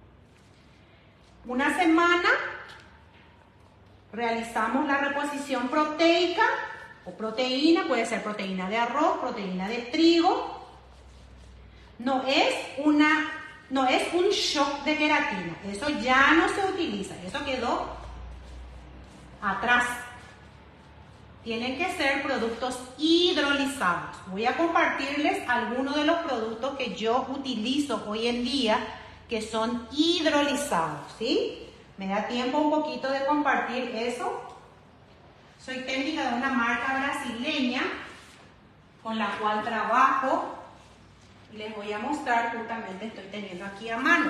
Una semana realizamos la reposición proteica o proteína, puede ser proteína de arroz, proteína de trigo. No es un shock de queratina, eso ya no se utiliza, eso quedó atrás. Tienen que ser productos hidrolizados. Voy a compartirles algunos de los productos que yo utilizo hoy en día que son hidrolizados, ¿sí? Me da tiempo un poquito de compartir eso. Soy técnica de una marca brasileña con la cual trabajo. Les voy a mostrar, justamente estoy teniendo aquí a mano.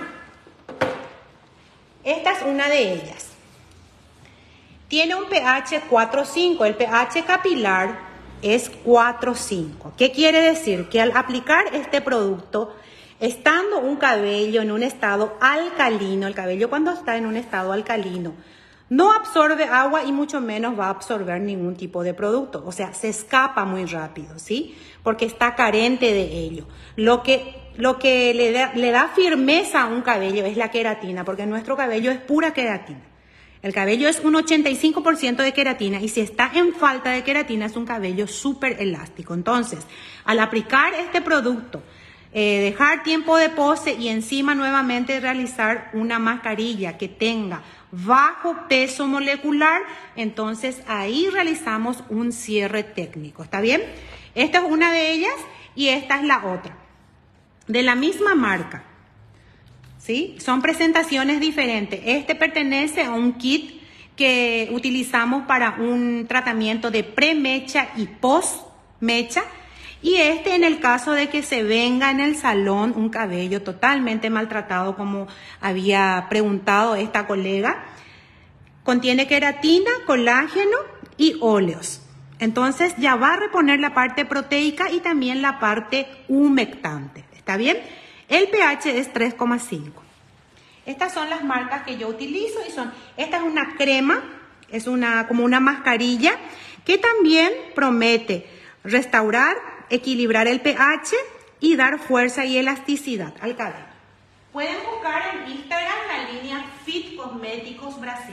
Esta es una de ellas. Tiene un pH 4.5, el pH capilar es 4.5. ¿Qué quiere decir? Que al aplicar este producto, Estando un cabello en un estado alcalino, el cabello cuando está en un estado alcalino, no absorbe agua y mucho menos va a absorber ningún tipo de producto. O sea, se escapa muy rápido, ¿sí? Porque está carente de ello. Lo que le da firmeza a un cabello es la queratina, porque nuestro cabello es pura queratina. El cabello es un 85% de queratina y si está en falta de queratina es un cabello súper elástico. Entonces, al aplicar este producto, dejar tiempo de pose y encima nuevamente realizar una mascarilla que tenga bajo peso molecular, entonces ahí realizamos un cierre técnico. ¿Está bien? Esta es una de ellas y esta es la otra. De la misma marca. ¿Sí? Son presentaciones diferentes. Este pertenece a un kit que utilizamos para un tratamiento de pre-mecha y post-mecha. Y este en el caso de que se venga en el salón un cabello totalmente maltratado, como había preguntado esta colega, contiene queratina, colágeno y óleos. Entonces ya va a reponer la parte proteica y también la parte humectante. ¿Está bien? El pH es 3,5. Estas son las marcas que yo utilizo y esta es una crema, es como una mascarilla que también promete restaurar, equilibrar el pH y dar fuerza y elasticidad al cabello. Pueden buscar en Instagram la línea Fit Cosméticos Brasil.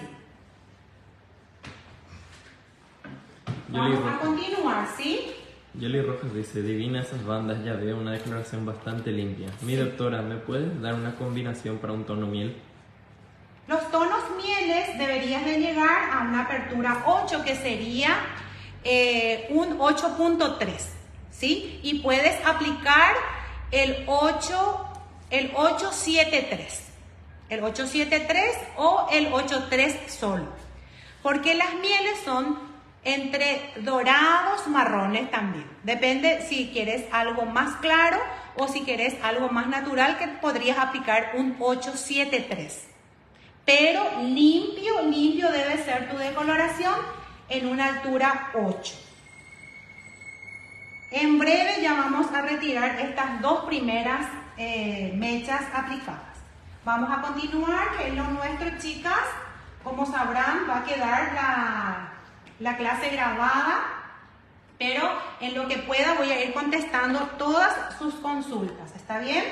Vamos a continuar, ¿sí? Yoli Rojas dice, divina esas bandas, ya veo una decoloración bastante limpia. Mi doctora, ¿me puedes dar una combinación para un tono miel? Los tonos mieles deberían de llegar a una apertura 8, que sería un 8.3, ¿sí? Y puedes aplicar el 873. El 873 o el 83 solo. Porque las mieles son entre dorados, marrones también. Depende si quieres algo más claro o si quieres algo más natural, que podrías aplicar un 873. Pero limpio debe ser tu decoloración en una altura 8. En breve ya vamos a retirar estas dos primeras mechas aplicadas. Vamos a continuar, que es lo nuestro, chicas. Como sabrán, va a quedar la clase grabada, pero en lo que pueda voy a ir contestando todas sus consultas. ¿Está bien?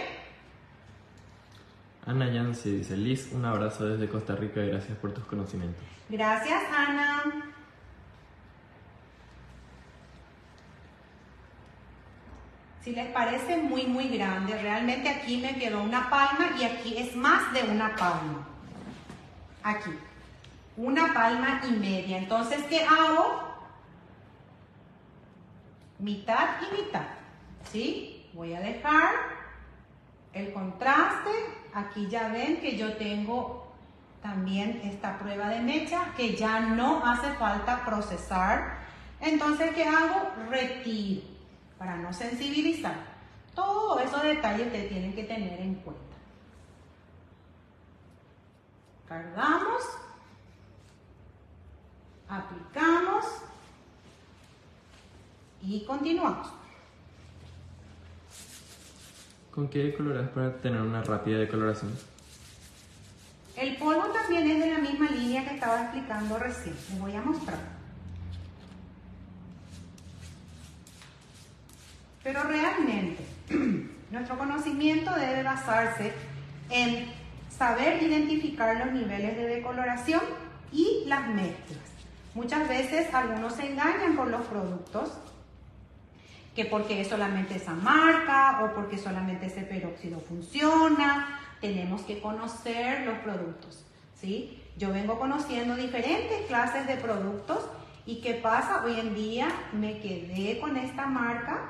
Ana Yancy dice, Liz, un abrazo desde Costa Rica y gracias por tus conocimientos. Gracias, Ana. Si les parece muy grande, realmente aquí me quedó una palma y aquí es más de una palma. Aquí. Una palma y media. Entonces, ¿qué hago? Mitad y mitad. ¿Sí? Voy a dejar el contraste. Aquí ya ven que yo tengo también esta prueba de mecha que ya no hace falta procesar. Entonces, ¿qué hago? Retiro para no sensibilizar. Todos esos detalles ustedes tienen que tener en cuenta. Cargamos. Aplicamos y continuamos. ¿Con qué decoloras para tener una rápida decoloración? El polvo también es de la misma línea que estaba explicando recién. Les voy a mostrar. Pero realmente, nuestro conocimiento debe basarse en saber identificar los niveles de decoloración y las mezclas. Muchas veces algunos se engañan por los productos, que porque es solamente esa marca o porque solamente ese peróxido funciona. Tenemos que conocer los productos, ¿sí? Yo vengo conociendo diferentes clases de productos y ¿qué pasa? Hoy en día me quedé con esta marca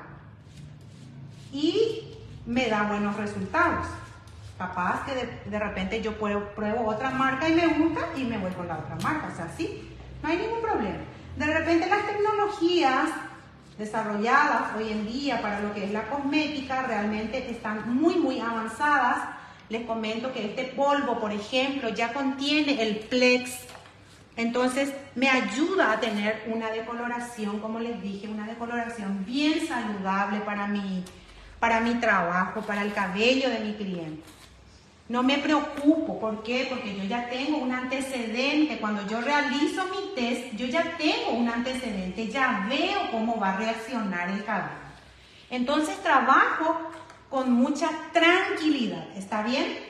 y me da buenos resultados. Capaz que de repente yo pruebo otra marca y me gusta y me voy con la otra marca, o sea, sí. No hay ningún problema. De repente las tecnologías desarrolladas hoy en día para lo que es la cosmética realmente están muy avanzadas. Les comento que este polvo, por ejemplo, ya contiene el Plex. Entonces me ayuda a tener una decoloración, como les dije, una decoloración bien saludable para para mi trabajo, para el cabello de mi cliente. No me preocupo, ¿por qué? Porque yo ya tengo un antecedente. Cuando yo realizo mi test, yo ya tengo un antecedente, ya veo cómo va a reaccionar el cabello. Entonces trabajo con mucha tranquilidad, ¿está bien?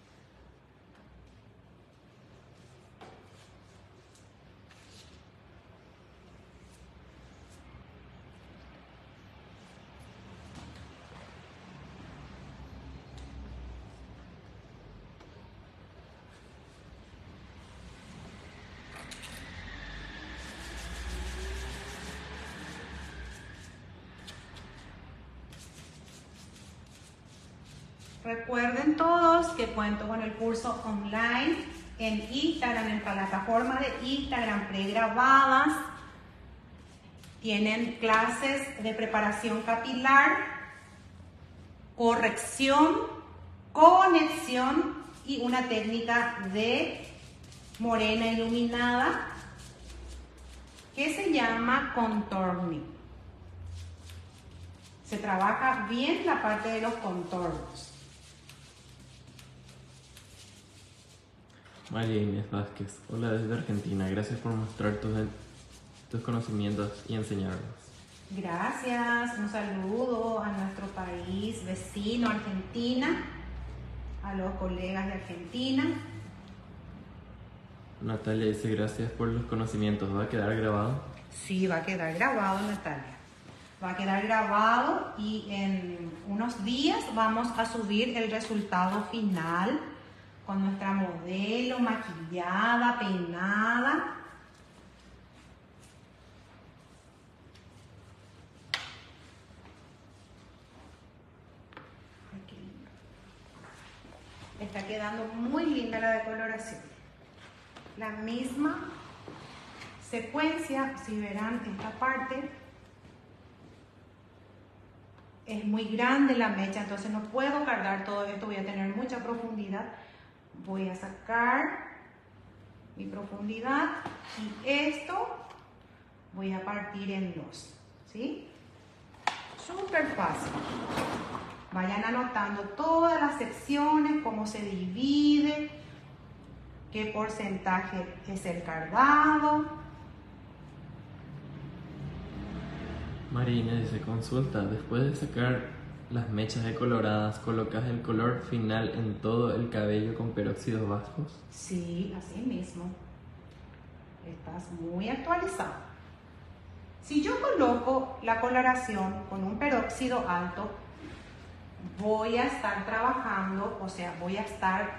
Recuerden todos que cuento con el curso online en Instagram, en plataforma de Instagram pregrabadas. Tienen clases de preparación capilar, corrección, conexión y una técnica de morena iluminada que se llama contorning. Se trabaja bien la parte de los contornos. María Inés Vázquez, hola desde Argentina, gracias por mostrar tus conocimientos y enseñarnos. Gracias, un saludo a nuestro país vecino, Argentina, a los colegas de Argentina. Natalia dice gracias por los conocimientos, ¿va a quedar grabado? Sí, va a quedar grabado, Natalia. Va a quedar grabado y en unos días vamos a subir el resultado final con nuestra modelo maquillada, peinada. Está quedando muy linda la decoloración. La misma secuencia, si verán esta parte, es muy grande la mecha, entonces no puedo cargar todo esto, voy a tener mucha profundidad. Voy a sacar mi profundidad y esto voy a partir en dos, ¿sí? Súper fácil. Vayan anotando todas las secciones, cómo se divide, qué porcentaje es el cargado. Marina dice, consulta, después de sacar las mechas decoloradas, ¿colocas el color final en todo el cabello con peróxidos bajos? Sí, así mismo. Estás muy actualizado. Si yo coloco la coloración con un peróxido alto, voy a estar trabajando, o sea, voy a estar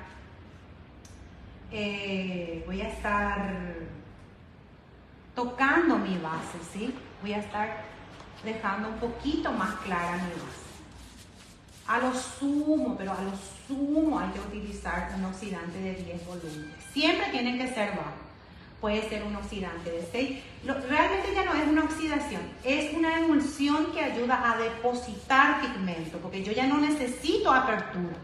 tocando mi base, ¿sí? Voy a estar dejando un poquito más clara mi base. A lo sumo, pero a lo sumo hay que utilizar un oxidante de 10 volúmenes. Siempre tienen que ser bajos. Puede ser un oxidante de 6. Realmente ya no es una oxidación, es una emulsión que ayuda a depositar pigmento, porque yo ya no necesito apertura.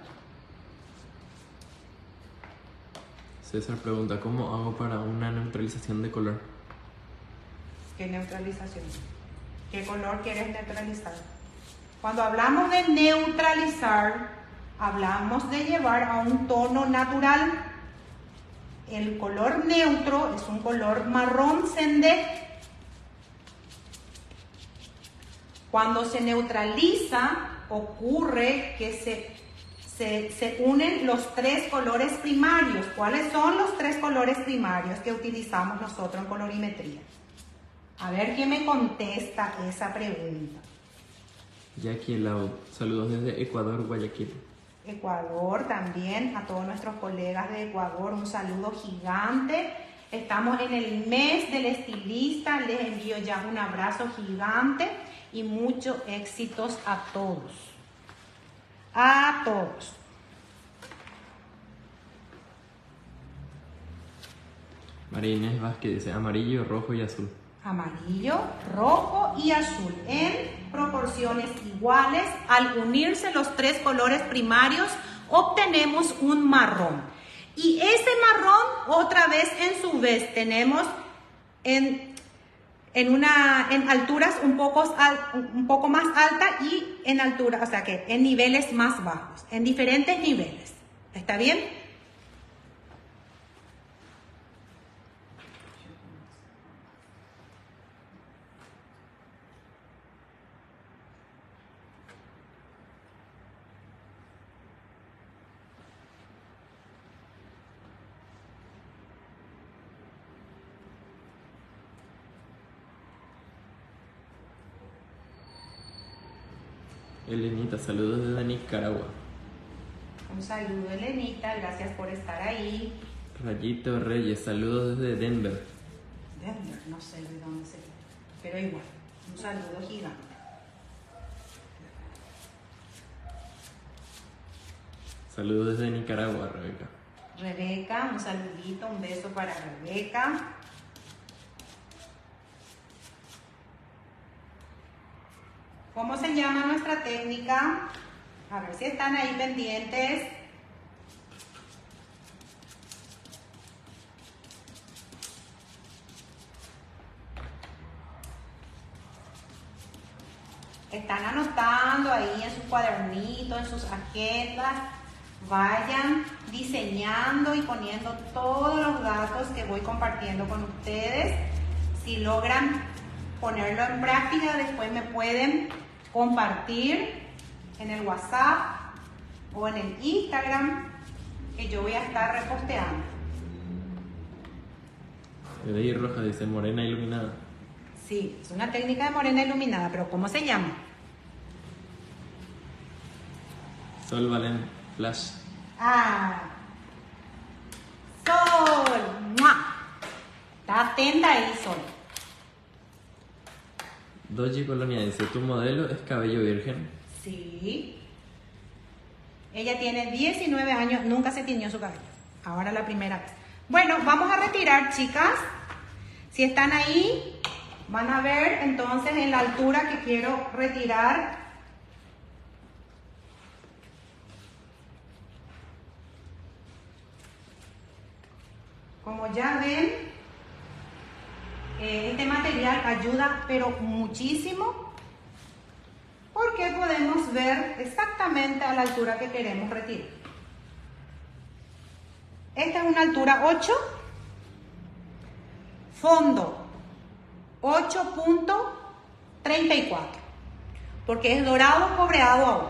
César pregunta, ¿cómo hago para una neutralización de color? ¿Qué neutralización? ¿Qué color quieres neutralizar? Cuando hablamos de neutralizar, hablamos de llevar a un tono natural. El color neutro es un color marrón cendé. Cuando se neutraliza, ocurre que se unen los tres colores primarios. ¿Cuáles son los tres colores primarios que utilizamos nosotros en colorimetría? A ver quién me contesta esa pregunta. Jackie Lau, saludos desde Ecuador, Guayaquil. Ecuador también, a todos nuestros colegas de Ecuador, un saludo gigante. Estamos en el mes del estilista, les envío ya un abrazo gigante y muchos éxitos a todos. A todos. María Inés Vázquez dice amarillo, rojo y azul. Amarillo, rojo y azul en proporciones iguales. Al unirse los tres colores primarios obtenemos un marrón, y ese marrón otra vez en su vez tenemos en en alturas un poco más altas y en altura, o sea que en niveles más bajos, en diferentes niveles. ¿Está bien? Elenita, saludos desde Nicaragua. Un saludo, Elenita, gracias por estar ahí. Rayito Reyes, saludos desde Denver. Denver, no sé de dónde se pero igual, un saludo gigante. Saludos desde Nicaragua, Rebeca. Rebeca, un saludito, un beso para Rebeca. ¿Cómo se llama nuestra técnica? A ver si están ahí pendientes. Están anotando ahí en sus cuadernitos, en sus agendas. Vayan diseñando y poniendo todos los datos que voy compartiendo con ustedes. Si logran ponerlo en práctica, después me pueden compartir en el WhatsApp o en el Instagram, que yo voy a estar reposteando. Eddie Roja dice morena iluminada. Sí, es una técnica de morena iluminada, pero ¿cómo se llama? Sol Valen Flash. Ah, Sol. ¡Mua! Está atenta ahí, Sol. Doji Colonia dice, ¿tu modelo es cabello virgen? Sí. Ella tiene 19 años, nunca se tiñó su cabello. Ahora la primera vez. Bueno, vamos a retirar, chicas. Si están ahí, van a ver entonces en la altura que quiero retirar. Como ya ven, este material ayuda pero muchísimo porque podemos ver exactamente a la altura que queremos retirar. Esta es una altura 8, fondo 8.34, porque es dorado cobreado aún.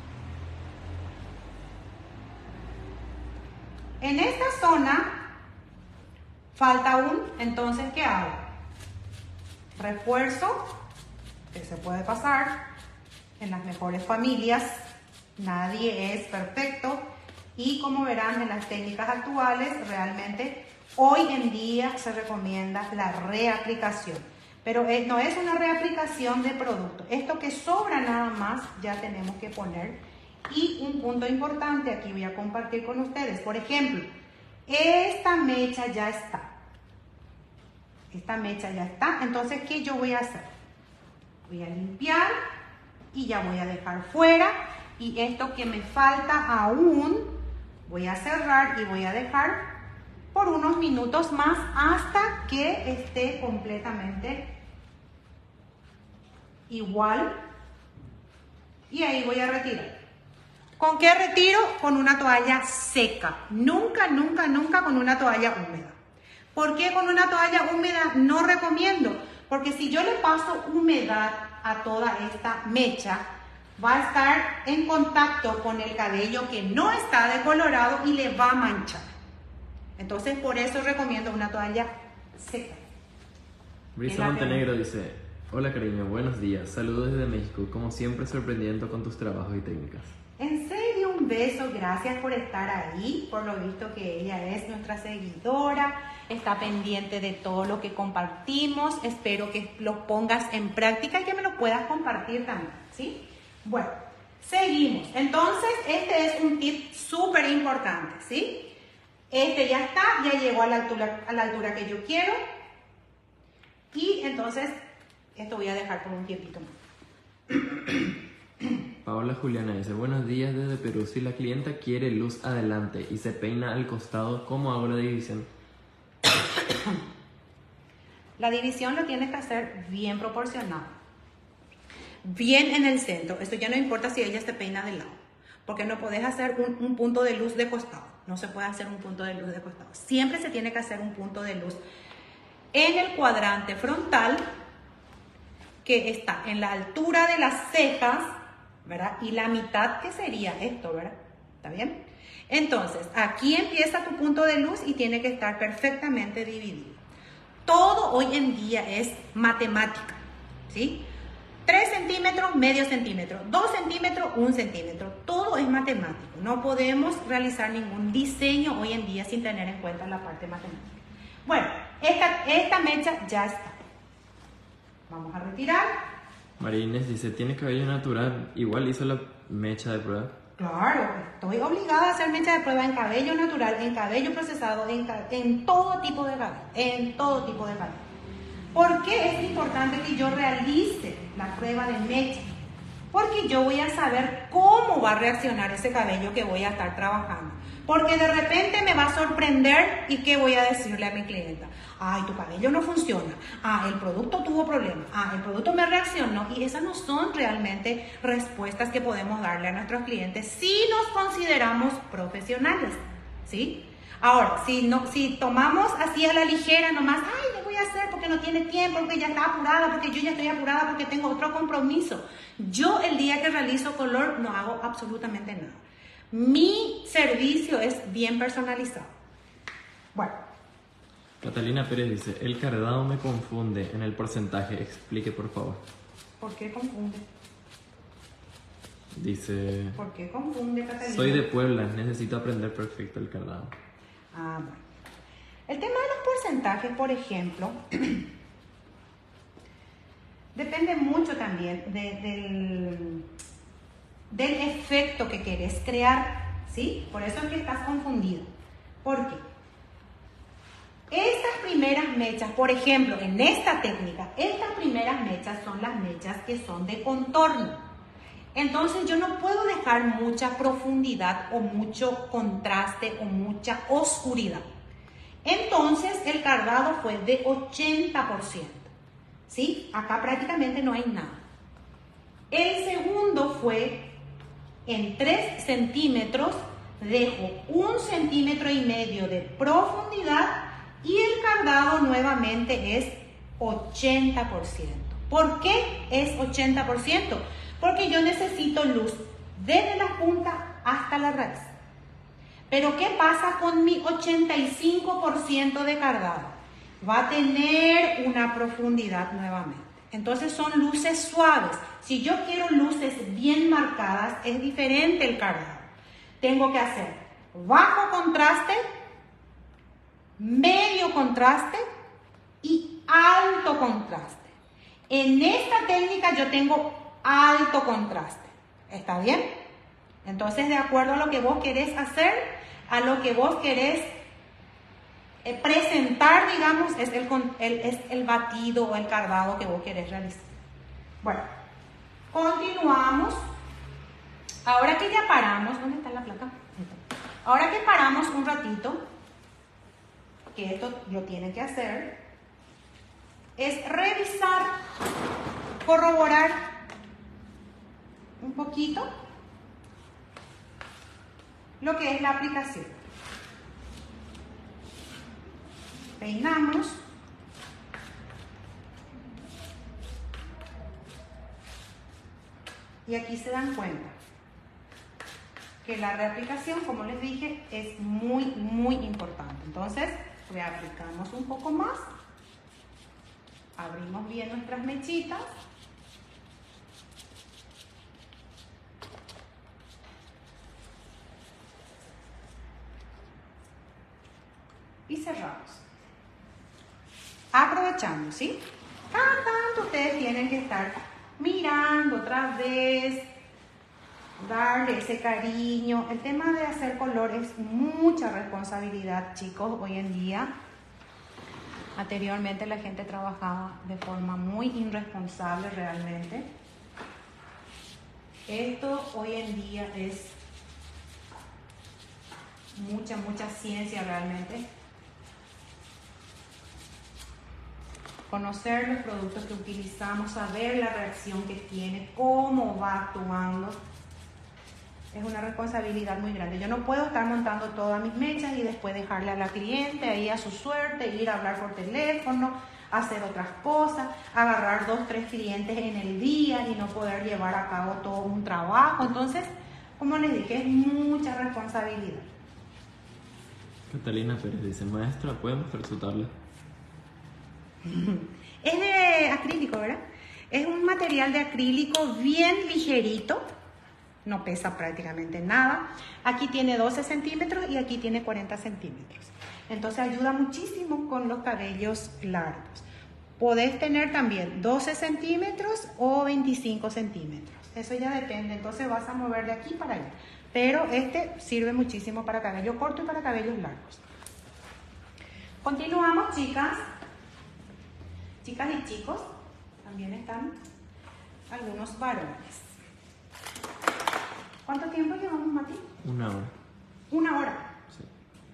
En esta zona falta aún, entonces, ¿qué hago? Refuerzo, que se puede pasar en las mejores familias, nadie es perfecto, y como verán en las técnicas actuales, realmente hoy en día se recomienda la reaplicación, pero no es una reaplicación de producto, esto que sobra nada más ya tenemos que poner. Y un punto importante aquí voy a compartir con ustedes, por ejemplo, esta mecha ya está. Esta mecha ya está. Entonces, ¿qué yo voy a hacer? Voy a limpiar y ya voy a dejar fuera. Y esto que me falta aún, voy a cerrar y voy a dejar por unos minutos más hasta que esté completamente igual. Y ahí voy a retirar. ¿Con qué retiro? Con una toalla seca. Nunca, nunca, nunca con una toalla húmeda. ¿Por qué con una toalla húmeda no recomiendo? Porque si yo le paso humedad a toda esta mecha, va a estar en contacto con el cabello que no está decolorado y le va a manchar. Entonces, por eso recomiendo una toalla seca. Brisa Montenegro dice, hola cariño, buenos días, saludos desde México, como siempre sorprendiendo con tus trabajos y técnicas. En serio, un beso, gracias por estar ahí, por lo visto que ella es nuestra seguidora, está pendiente de todo lo que compartimos, espero que lo pongas en práctica y que me lo puedas compartir también, ¿sí? Bueno, seguimos, entonces este es un tip súper importante, ¿sí? Este ya está, ya llegó a la altura que yo quiero y entonces esto voy a dejar por un tiempito más. Paola Juliana dice, buenos días desde Perú, si la clienta quiere luz adelante y se peina al costado, ¿cómo hago la división? La división lo tienes que hacer bien proporcionado. Bien en el centro. Esto ya no importa si ella se peina de lado. Porque no podés hacer un punto de luz de costado. No se puede hacer un punto de luz de costado. Siempre se tiene que hacer un punto de luz en el cuadrante frontal, que está en la altura de las cejas, ¿verdad? Y la mitad, que sería esto, ¿verdad? ¿Está bien? Entonces, aquí empieza tu punto de luz y tiene que estar perfectamente dividido. Todo hoy en día es matemática, ¿sí? 3 centímetros, medio centímetro, 2 centímetros, 1 centímetro. Todo es matemático. No podemos realizar ningún diseño hoy en día sin tener en cuenta la parte matemática. Bueno, esta mecha ya está. Vamos a retirar. María Inés dice, ¿tiene cabello natural? Igual hizo la mecha de prueba. Claro, estoy obligada a hacer mecha de prueba en cabello natural, en cabello procesado, en todo tipo de cabello. En todo tipo de cabello. ¿Por qué es importante que yo realice la prueba de mecha? Porque yo voy a saber cómo va a reaccionar ese cabello que voy a estar trabajando. Porque de repente me va a sorprender y ¿qué voy a decirle a mi clienta? Ay, tu cabello no funciona. Ah, el producto tuvo problemas. Ah, el producto me reaccionó. Y esas no son realmente respuestas que podemos darle a nuestros clientes si nos consideramos profesionales, ¿sí? Ahora, si tomamos así a la ligera nomás, ay, le voy a hacer porque no tiene tiempo, porque ya está apurada, porque yo ya estoy apurada, porque tengo otro compromiso. Yo el día que realizo color no hago absolutamente nada. Mi servicio es bien personalizado. Bueno. Catalina Pérez dice, el cardado me confunde en el porcentaje. Explique, por favor. ¿Por qué confunde? Dice, ¿Por qué confunde, Catalina? soy de Puebla, necesito aprender perfecto el cardado. Ah, bueno. El tema de los porcentajes, por ejemplo, depende mucho también del efecto que querés crear, ¿sí? Por eso es que estás confundido. ¿Por qué? Estas primeras mechas, por ejemplo, en esta técnica, estas primeras mechas son las mechas que son de contorno. Entonces yo no puedo dejar mucha profundidad o mucho contraste o mucha oscuridad. Entonces el cardado fue de 80%. ¿Sí? Acá prácticamente no hay nada. El segundo fue en 3 centímetros, dejo 1,5 centímetros de profundidad y el cardado nuevamente es 80%. ¿Por qué es 80%? Porque yo necesito luz desde la punta hasta la raíz. Pero ¿qué pasa con mi 85% de cardado? Va a tener una profundidad nuevamente. Entonces son luces suaves. Si yo quiero luces bien marcadas, es diferente el cardado. Tengo que hacer bajo contraste, medio contraste y alto contraste. En esta técnica yo tengo alto contraste. ¿Está bien? Entonces, de acuerdo a lo que vos querés hacer, a lo que vos querés presentar, digamos, es el batido o el cardado que vos querés realizar. Bueno, continuamos. Ahora que ya paramos, ¿dónde está la placa? Ahora que paramos un ratito, que esto lo tienen que hacer, es revisar, corroborar un poquito lo que es la aplicación. Peinamos. Y aquí se dan cuenta que la reaplicación, como les dije, es muy, muy importante. Entonces, reaplicamos un poco más. Abrimos bien nuestras mechitas. Y cerramos. Aprovechamos, ¿sí? Cada tanto ustedes tienen que estar mirando otra vez, darle ese cariño. El tema de hacer color es mucha responsabilidad, chicos, hoy en día. Anteriormente la gente trabajaba de forma muy irresponsable realmente. Esto hoy en día es mucha ciencia realmente. conocer los productos que utilizamos, saber la reacción que tiene, cómo va actuando. Es una responsabilidad muy grande. Yo no puedo estar montando todas mis mechas y después dejarle a la cliente ahí a su suerte, ir a hablar por teléfono, hacer otras cosas, agarrar 2, 3 clientes en el día y no poder llevar a cabo todo un trabajo. Entonces, como les dije, es mucha responsabilidad. Catalina Pérez dice, maestra, ¿puede mostrar su tabla? Es de acrílico, ¿verdad? Es un material de acrílico bien ligerito, no pesa prácticamente nada. Aquí tiene 12 centímetros y aquí tiene 40 centímetros. Entonces ayuda muchísimo con los cabellos largos. Podés tener también 12 centímetros o 25 centímetros. Eso ya depende, entonces vas a mover de aquí para allá. Pero este sirve muchísimo para cabello corto y para cabellos largos. Continuamos, chicas. Chicas y chicos, también están algunos varones. ¿Cuánto tiempo llevamos, Mati? 1 hora. 1 hora. Sí.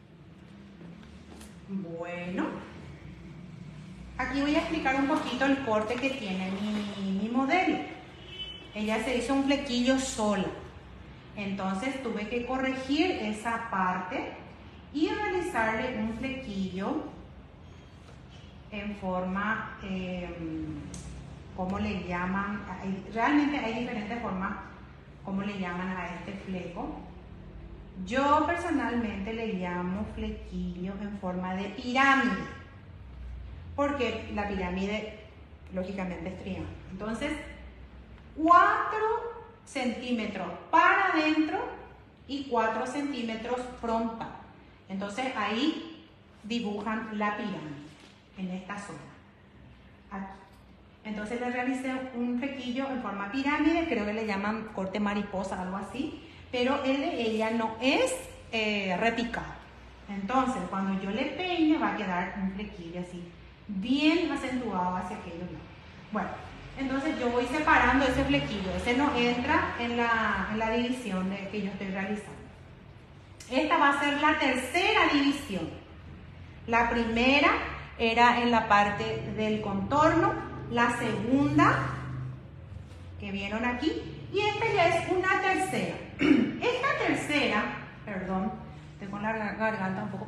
Bueno, aquí voy a explicar un poquito el corte que tiene mi modelo. Ella se hizo un flequillo sola, entonces tuve que corregir esa parte y realizarle un flequillo en forma, ¿cómo le llaman? Realmente hay diferentes formas, ¿cómo le llaman a este fleco? Yo personalmente le llamo flequillo en forma de pirámide, porque la pirámide lógicamente es triángulo. Entonces, 4 centímetros para adentro y 4 centímetros frontal. Entonces ahí dibujan la pirámide en esta zona. Aquí. Entonces le realicé un flequillo en forma pirámide, creo que le llaman corte mariposa, algo así. Pero el de ella no es repicado. Entonces, cuando yo le peine, va a quedar un flequillo así, bien acentuado hacia aquellos lados. Bueno, entonces yo voy separando ese flequillo. Ese no entra en la división que yo estoy realizando. Esta va a ser la tercera división. La primera era en la parte del contorno. La segunda, que vieron aquí. Y esta ya es una tercera. Esta tercera, perdón, estoy con la garganta un poco,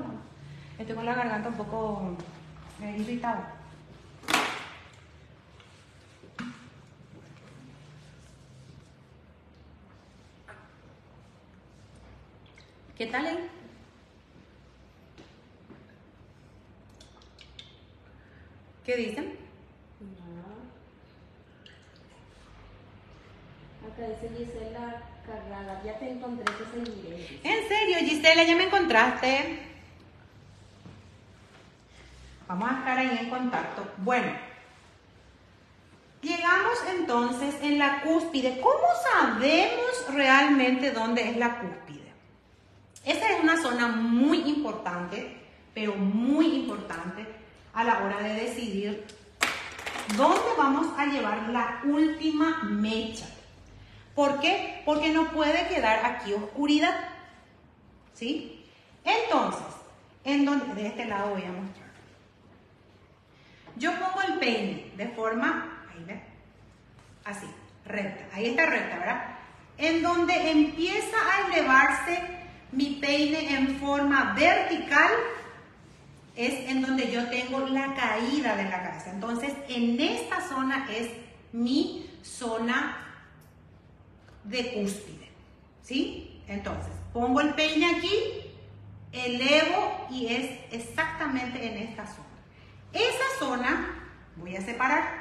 irritada. ¿Qué tal, eh? ¿Qué dicen? Acá dice Gisela Carrada, ya te encontré, te seguiré. En serio, Gisela, ya me encontraste. Vamos a estar ahí en contacto. Bueno, llegamos entonces en la cúspide. ¿Cómo sabemos realmente dónde es la cúspide? Esa es una zona muy importante, pero muy importante a la hora de decidir dónde vamos a llevar la última mecha. ¿Por qué? Porque no puede quedar aquí oscuridad, ¿sí? Entonces, de este lado voy a mostrar. Yo pongo el peine de forma, ahí ve, así, recta. Ahí está recta, ¿verdad? En donde empieza a elevarse mi peine en forma vertical, es en donde yo tengo la caída de la cabeza. Entonces, en esta zona es mi zona de cúspide, ¿sí? Entonces, pongo el peine aquí, elevo y es exactamente en esta zona. Esa zona voy a separar.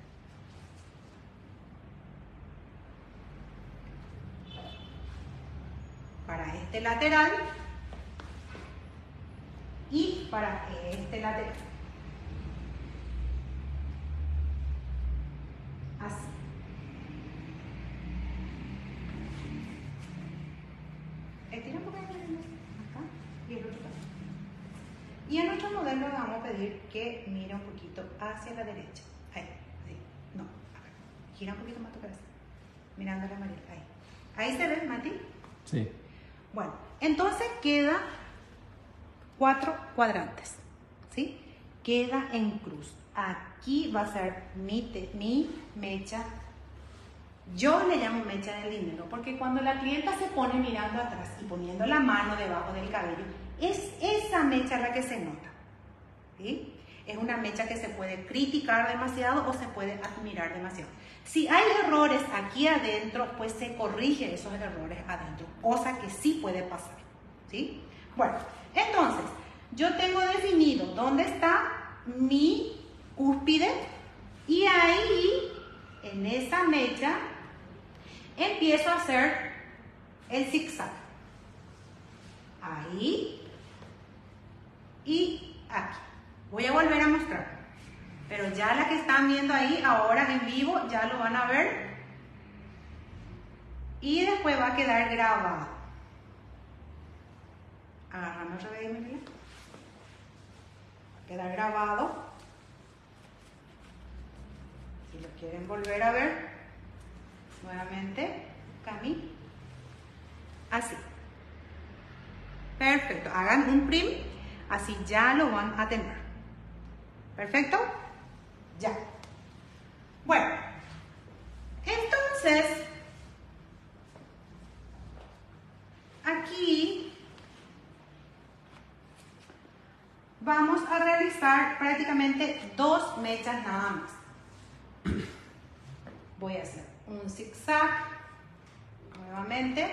Para este lateral y para este lateral. Así. Estira un poco acá y el otro también. Y en nuestro modelo le vamos a pedir que mire un poquito hacia la derecha. Ahí, ahí. No, acá. Gira un poquito más tu cabeza. Mirando a la María. Ahí. Ahí se ve, Mati. Sí. Bueno, entonces queda 4 cuadrantes, ¿sí? Queda en cruz. Aquí va a ser mi mecha. Yo le llamo mecha del dinero porque cuando la clienta se pone mirando atrás y poniendo la mano debajo del cabello, es esa mecha la que se nota, ¿sí? Es una mecha que se puede criticar demasiado o se puede admirar demasiado. Si hay errores aquí adentro, pues se corrige esos errores adentro, cosa que sí puede pasar, ¿sí? Bueno, entonces, yo tengo definido dónde está mi cúspide y ahí, en esa mecha, empiezo a hacer el zigzag. Ahí y aquí. Voy a volver a mostrar. Pero ya la que están viendo ahí ahora en vivo ya lo van a ver. Y después va a quedar grabado. Agarrame otra vez, Miguel. Va a quedar grabado. Si lo quieren volver a ver, nuevamente, Cami. Así. Perfecto. Hagan un prim. Así ya lo van a tener. ¿Perfecto? Ya. Bueno. Entonces, aquí vamos a realizar prácticamente 2 mechas nada más. Voy a hacer un zigzag nuevamente,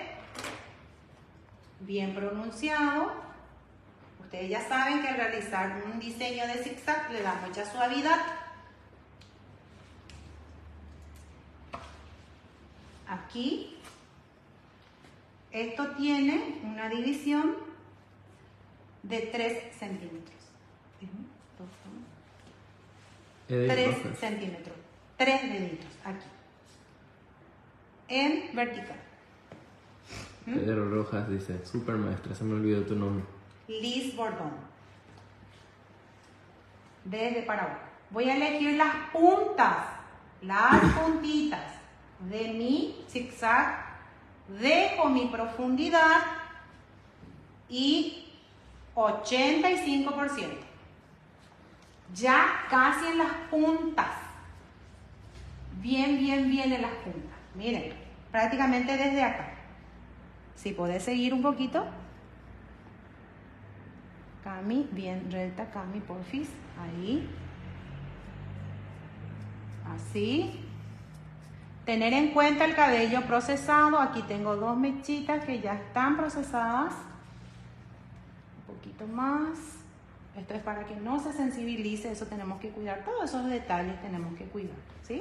bien pronunciado. Ustedes ya saben que al realizar un diseño de zigzag le da mucha suavidad. Aquí, esto tiene una división de 3 centímetros. 3 centímetros. 3 deditos aquí. En vertical. Pedro Rojas dice, super maestra, se me olvidó tu nombre. Liz Bordón. Desde Paraguay. Voy a elegir las puntas, las puntitas de mi zigzag. Dejo mi profundidad y 85%. Ya casi en las puntas. Bien, bien, bien en las puntas. Miren, prácticamente desde acá. Si podés seguir un poquito. Cami, bien recta, Cami, porfis. Ahí. Así. Tener en cuenta el cabello procesado. Aquí tengo 2 mechitas que ya están procesadas. Un poquito más. Esto es para que no se sensibilice. Eso tenemos que cuidar. Todos esos detalles tenemos que cuidar. ¿Sí?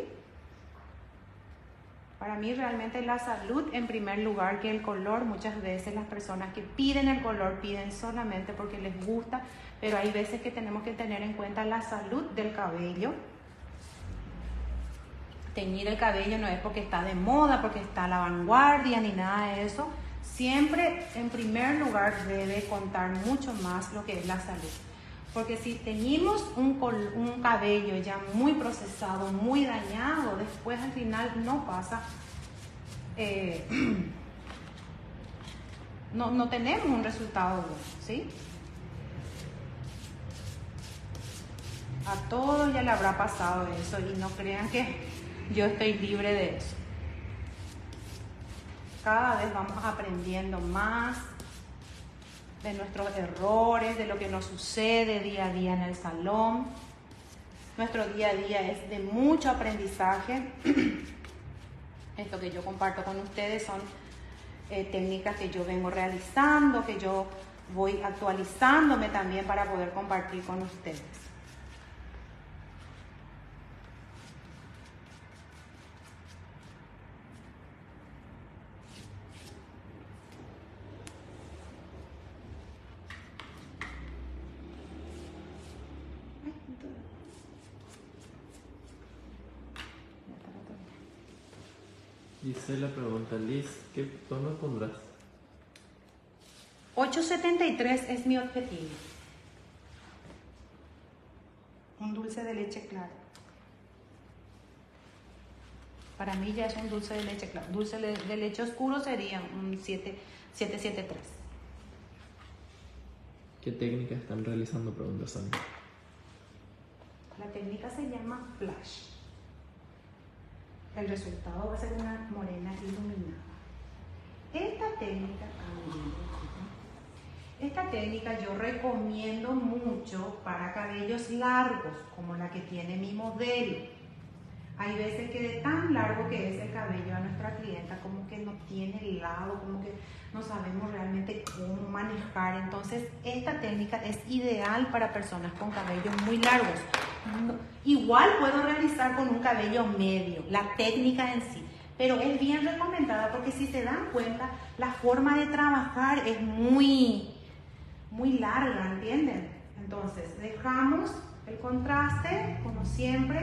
Para mí realmente la salud en primer lugar que el color. Muchas veces las personas que piden el color piden solamente porque les gusta, pero hay veces que tenemos que tener en cuenta la salud del cabello. Teñir el cabello no es porque está de moda, porque está a la vanguardia ni nada de eso. Siempre en primer lugar debe contar mucho más lo que es la salud. Porque si teñimos un cabello ya muy procesado, muy dañado, después al final no pasa, no tenemos un resultado bueno, ¿sí? A todos ya le habrá pasado eso y no crean que yo estoy libre de eso. Cada vez vamos aprendiendo más de nuestros errores, de lo que nos sucede día a día en el salón. Nuestro día a día es de mucho aprendizaje. Esto que yo comparto con ustedes son técnicas que yo vengo realizando, que yo voy actualizándome también para poder compartir con ustedes. Dice la pregunta, Liz, ¿qué tono pondrás? 873 es mi objetivo. Un dulce de leche claro. Para mí ya es un dulce de leche claro. Dulce de leche oscuro sería un 773. ¿Qué técnica están realizando? Pregunta Sandra. La técnica se llama flash. El resultado va a ser una morena iluminada. Esta técnica yo recomiendo mucho para cabellos largos, como la que tiene mi modelo. Hay veces que de tan largo que es el cabello a nuestra clienta, como que no tiene lado, como que no sabemos realmente cómo manejar. Entonces, esta técnica es ideal para personas con cabellos muy largos. Igual puedo realizar con un cabello medio, la técnica en sí, pero es bien recomendada porque si se dan cuenta, la forma de trabajar es muy larga, ¿entienden? Entonces, dejamos el contraste, como siempre,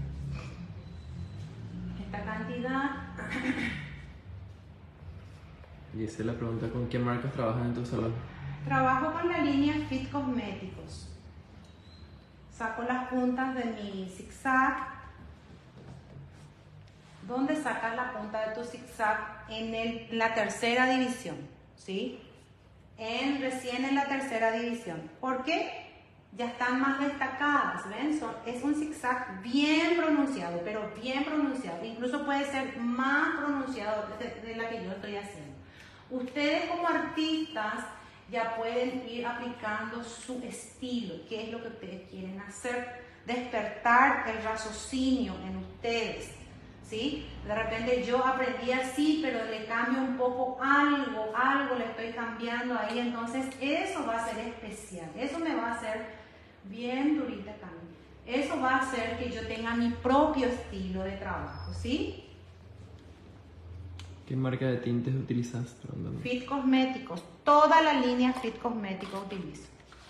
esta cantidad. Gisela pregunta, ¿con qué marcas trabajas en tu salón? Trabajo con la línea Fit Cosméticos. Saco las puntas de mi zigzag. ¿Dónde sacas la punta de tu zigzag? En la tercera división, ¿sí? Recién en la tercera división. ¿Por qué? Ya están más destacadas, ¿ven? Es un zigzag bien pronunciado, pero bien pronunciado. Incluso puede ser más pronunciado de la que yo estoy haciendo. Ustedes como artistas ya pueden ir aplicando su estilo, qué es lo que ustedes quieren hacer, despertar el raciocinio en ustedes, ¿sí? De repente yo aprendí así, pero le cambio un poco algo le estoy cambiando ahí, entonces eso va a ser especial, eso me va a hacer bien durita también, eso va a hacer que yo tenga mi propio estilo de trabajo, ¿sí? ¿Qué marca de tintes utilizas? Fit Cosméticos, toda la línea Fit Cosméticos utilizo.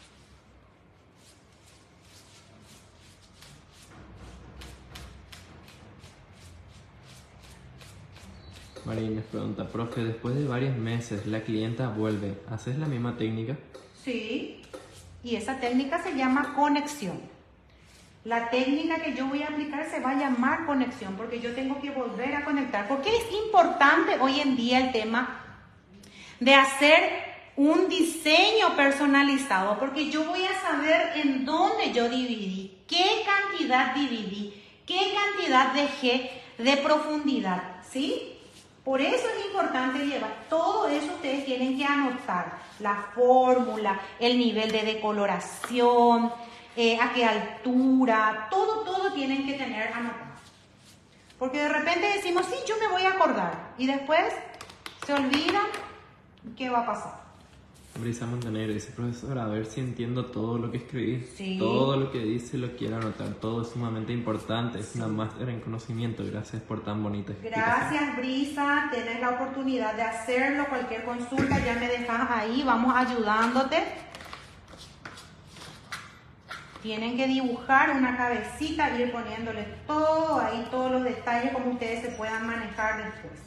Marín les pregunta, profe, después de varios meses la clienta vuelve, ¿haces la misma técnica? Sí, y esa técnica se llama conexión. La técnica que yo voy a aplicar se va a llamar conexión porque yo tengo que volver a conectar. Porque es importante hoy en día el tema de hacer un diseño personalizado, porque yo voy a saber en dónde yo dividí, qué cantidad dividí, qué cantidad dejé de profundidad, ¿sí? Por eso es importante llevar todo eso, ustedes tienen que anotar la fórmula, el nivel de decoloración, a qué altura, todo tienen que tener anotado. Porque de repente decimos, sí, yo me voy a acordar, y después se olvidan, ¿qué va a pasar? Brisa Montenegro dice, profesora, a ver si entiendo todo lo que escribí. Sí. Todo lo que dice lo quiero anotar, todo es sumamente importante, es una máster en conocimiento, gracias por tan bonita explicación. Gracias, Brisa, tenés la oportunidad de hacerlo, cualquier consulta ya me dejas ahí, vamos ayudándote. Tienen que dibujar una cabecita, ir poniéndole todo ahí, todos los detalles como ustedes se puedan manejar después.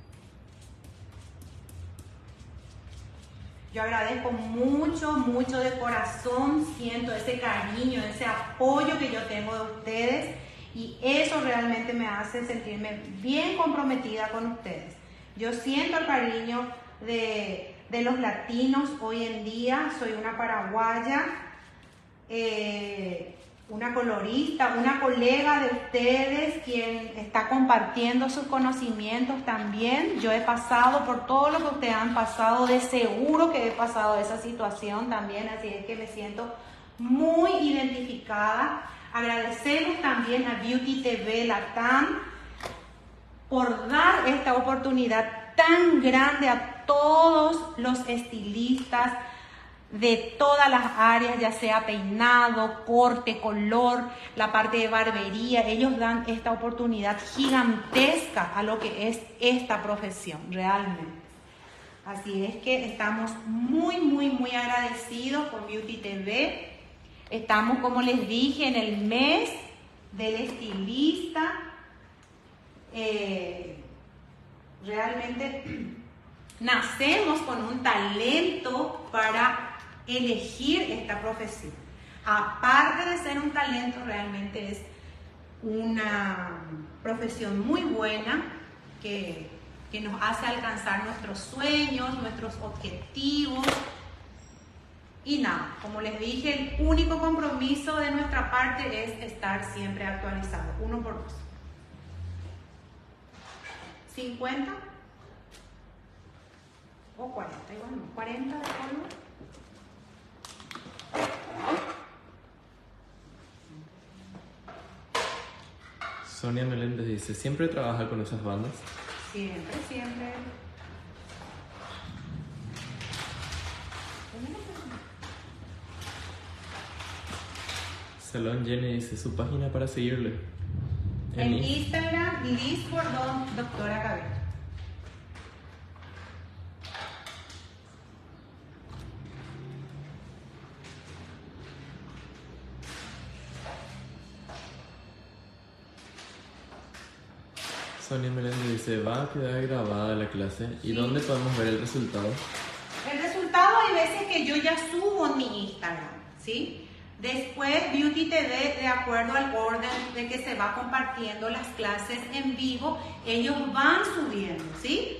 Yo agradezco mucho de corazón, siento ese cariño, ese apoyo que yo tengo de ustedes y eso realmente me hace sentirme bien comprometida con ustedes. Yo siento el cariño de los latinos hoy en día, soy una paraguaya, una colorista, una colega de ustedes quien está compartiendo sus conocimientos también. Yo he pasado por todo lo que ustedes han pasado, de seguro que he pasado esa situación también, así es que me siento muy identificada. Agradecemos también a Beauty TV Latam por dar esta oportunidad tan grande a todos los estilistas de todas las áreas, ya sea peinado, corte, color, la parte de barbería. Ellos dan esta oportunidad gigantesca a lo que es esta profesión, realmente. Así es que estamos muy agradecidos con Beauty TV. Estamos, como les dije, en el mes del estilista. Realmente nacemos con un talento para elegir esta profesión. Aparte de ser un talento, realmente es una profesión muy buena que nos hace alcanzar nuestros sueños, nuestros objetivos. Y nada, como les dije, el único compromiso de nuestra parte es estar siempre actualizado, 1 por 2. 50 o 40, igual no, 40 de polvo. Sonia Meléndez dice, ¿siempre trabaja con esas bandas? Siempre, siempre. Salón Jenny dice, su página para seguirle. En Instagram, Liz Bordón, Doctora Cabello. Sonia Meléndez dice, va a quedar grabada la clase. ¿Y dónde podemos ver el resultado? El resultado hay veces que yo ya subo en mi Instagram, ¿sí? Después Beauty TV, de acuerdo al orden de que se va compartiendo las clases en vivo, ellos van subiendo, ¿sí?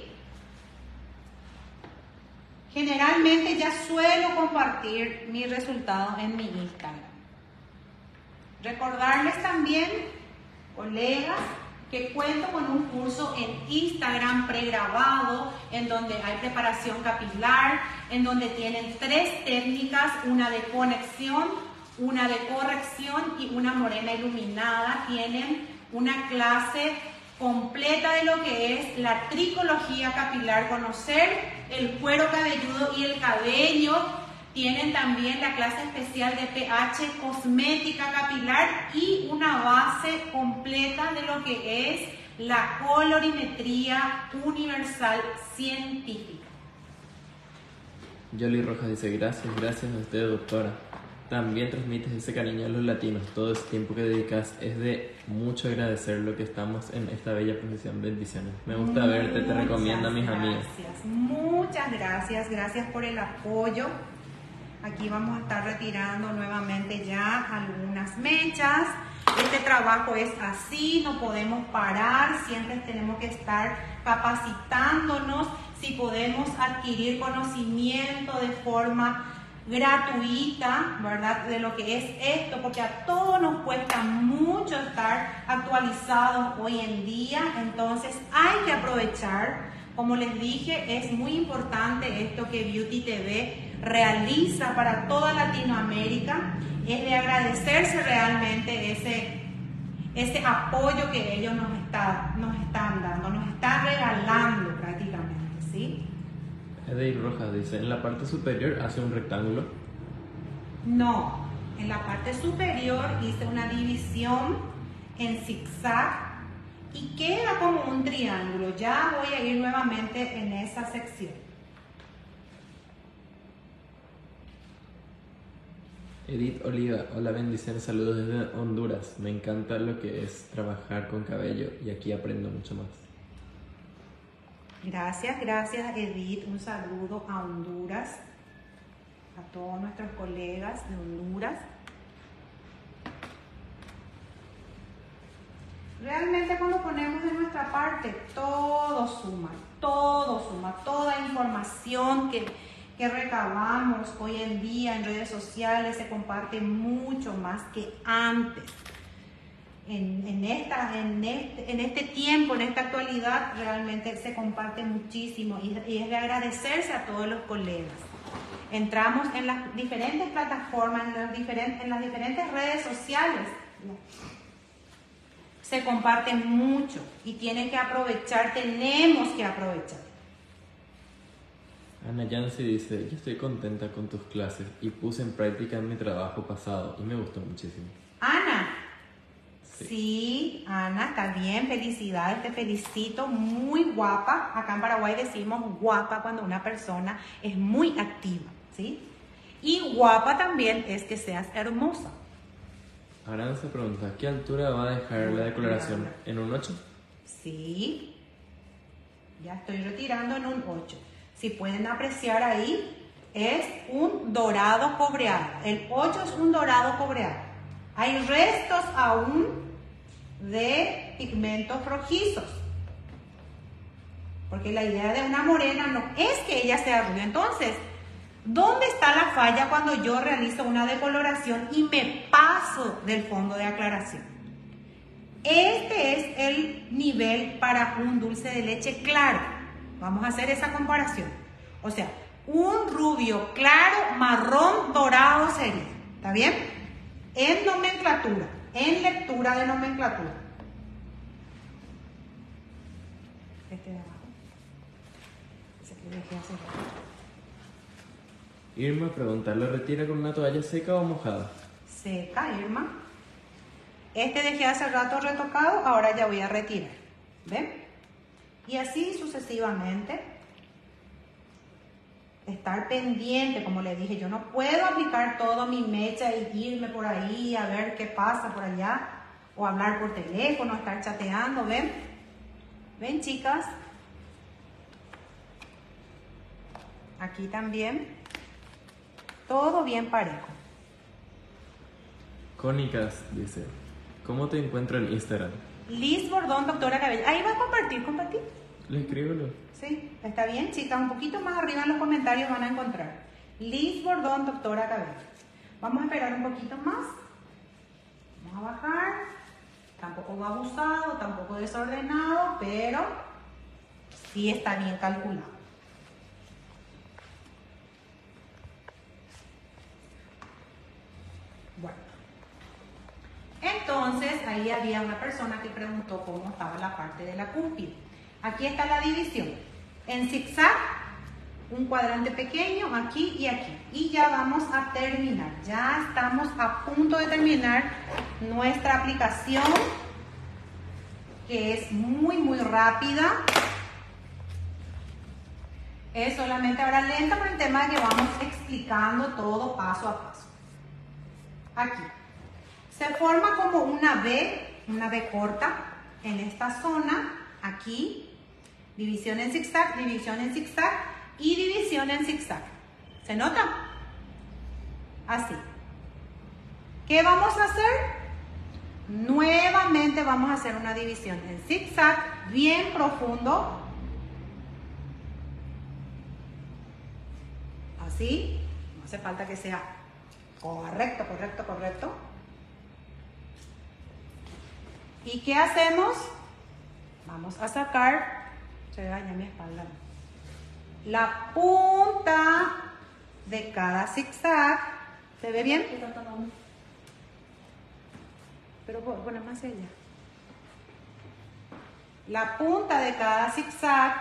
Generalmente ya suelo compartir mis resultados en mi Instagram. Recordarles también, colegas, que cuento con un curso en Instagram pregrabado, en donde hay preparación capilar, en donde tienen 3 técnicas, una de conexión, una de corrección y una morena iluminada. Tienen una clase completa de lo que es la tricología capilar, conocer el cuero cabelludo y el cabello. Tienen también la clase especial de pH, cosmética capilar y una base completa de lo que es la colorimetría universal científica. Yoli Rojas dice, gracias a usted, doctora. También transmites ese cariño a los latinos. Todo ese tiempo que dedicas es de mucho agradecer lo que estamos en esta bella profesión. Bendiciones. Me gusta verte, te recomiendo a mis amigos. Muchas gracias, gracias por el apoyo. Aquí vamos a estar retirando nuevamente ya algunas mechas. Este trabajo es así, no podemos parar, siempre tenemos que estar capacitándonos. Si podemos adquirir conocimiento de forma gratuita, ¿verdad? De lo que es esto, porque a todos nos cuesta mucho estar actualizados hoy en día, entonces hay que aprovechar. Como les dije, es muy importante esto que Beauty TV realiza para toda Latinoamérica. Es de agradecerse realmente ese apoyo que ellos nos están dando, nos están regalando prácticamente, ¿sí? Edeir Rojas dice, ¿en la parte superior hace un rectángulo? No, en la parte superior hice una división en zigzag y queda como un triángulo. Ya voy a ir nuevamente en esa sección. Edith Oliva, hola, bendiciones, saludos desde Honduras. Me encanta lo que es trabajar con cabello y aquí aprendo mucho más. Gracias Edith, un saludo a Honduras, a todos nuestros colegas de Honduras. Realmente cuando ponemos de nuestra parte, todo suma, toda información que recabamos hoy en día en redes sociales se comparte mucho más que antes. En este tiempo, en esta actualidad, realmente se comparte muchísimo y es de agradecerse a todos los colegas. Entramos en las diferentes plataformas, en las diferentes redes sociales. Se comparte mucho y tienen que aprovechar, tenemos que aprovechar. Ana Yancy dice, yo estoy contenta con tus clases y puse en práctica mi trabajo pasado y me gustó muchísimo. Ana. Sí, Ana, está bien, felicidades, te felicito, muy guapa. Acá en Paraguay decimos guapa cuando una persona es muy activa, ¿sí? Y guapa también es que seas hermosa. Aranza pregunta, ¿qué altura va a dejar la decoloración? ¿En un 8? Sí, ya estoy retirando en un 8. Si pueden apreciar ahí, es un dorado cobreado. El 8 es un dorado cobreado. Hay restos aún de pigmentos rojizos. Porque la idea de una morena no es que ella sea rubia. Entonces, ¿Dónde está la falla cuando yo realizo una decoloración y me paso del fondo de aclaración? Este es el nivel para un dulce de leche claro. Vamos a hacer esa comparación. O sea, un rubio claro, marrón, dorado sería. ¿Está bien? En nomenclatura, en lectura de nomenclatura. Este de abajo. Ese que dejé hace rato. Irma pregunta, ¿lo retira con una toalla seca o mojada? Seca, Irma. Este dejé hace rato retocado, ahora ya voy a retirar. ¿Ven? Y así sucesivamente. Estar pendiente, como le dije, yo no puedo aplicar todo mi mecha y irme por ahí a ver qué pasa por allá. O hablar por teléfono, estar chateando, ¿ven? ¿Ven, chicas? Aquí también. Todo bien parejo. Cónicas dice, ¿cómo te encuentro en Instagram? Liz Bordón, doctora Cabello. Ahí va a compartir. Le escríbelo. Sí, está bien, chicas. Un poquito más arriba en los comentarios van a encontrar. Liz Bordón, doctora Cabello. Vamos a esperar un poquito más. Vamos a bajar. Tampoco abusado, tampoco desordenado, pero sí está bien calculado. Bueno, entonces ahí había una persona que preguntó cómo estaba la parte de la cúspide. Aquí está la división. En zigzag, un cuadrante pequeño aquí y aquí. Y ya vamos a terminar. Ya estamos a punto de terminar nuestra aplicación, que es muy rápida. Es solamente ahora lenta por el tema de que vamos explicando todo paso a paso. Aquí se forma como una V corta en esta zona, aquí, división en zigzag y división en zigzag. ¿Se nota? Así. ¿Qué vamos a hacer? Nuevamente vamos a hacer una división en zigzag bien profundo. Así, no hace falta que sea correcto. ¿Y qué hacemos? Vamos a sacar, se daña mi espalda, la punta de cada zigzag. ¿Se ve bien? Pero bueno, más allá. La punta de cada zigzag.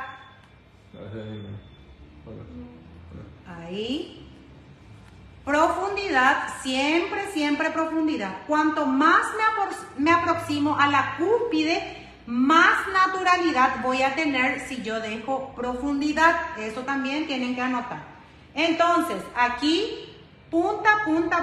Ahí. Profundidad, siempre profundidad. Cuanto más me aproximo a la cúspide, más naturalidad voy a tener si yo dejo profundidad. Eso también tienen que anotar. Entonces, aquí, punta.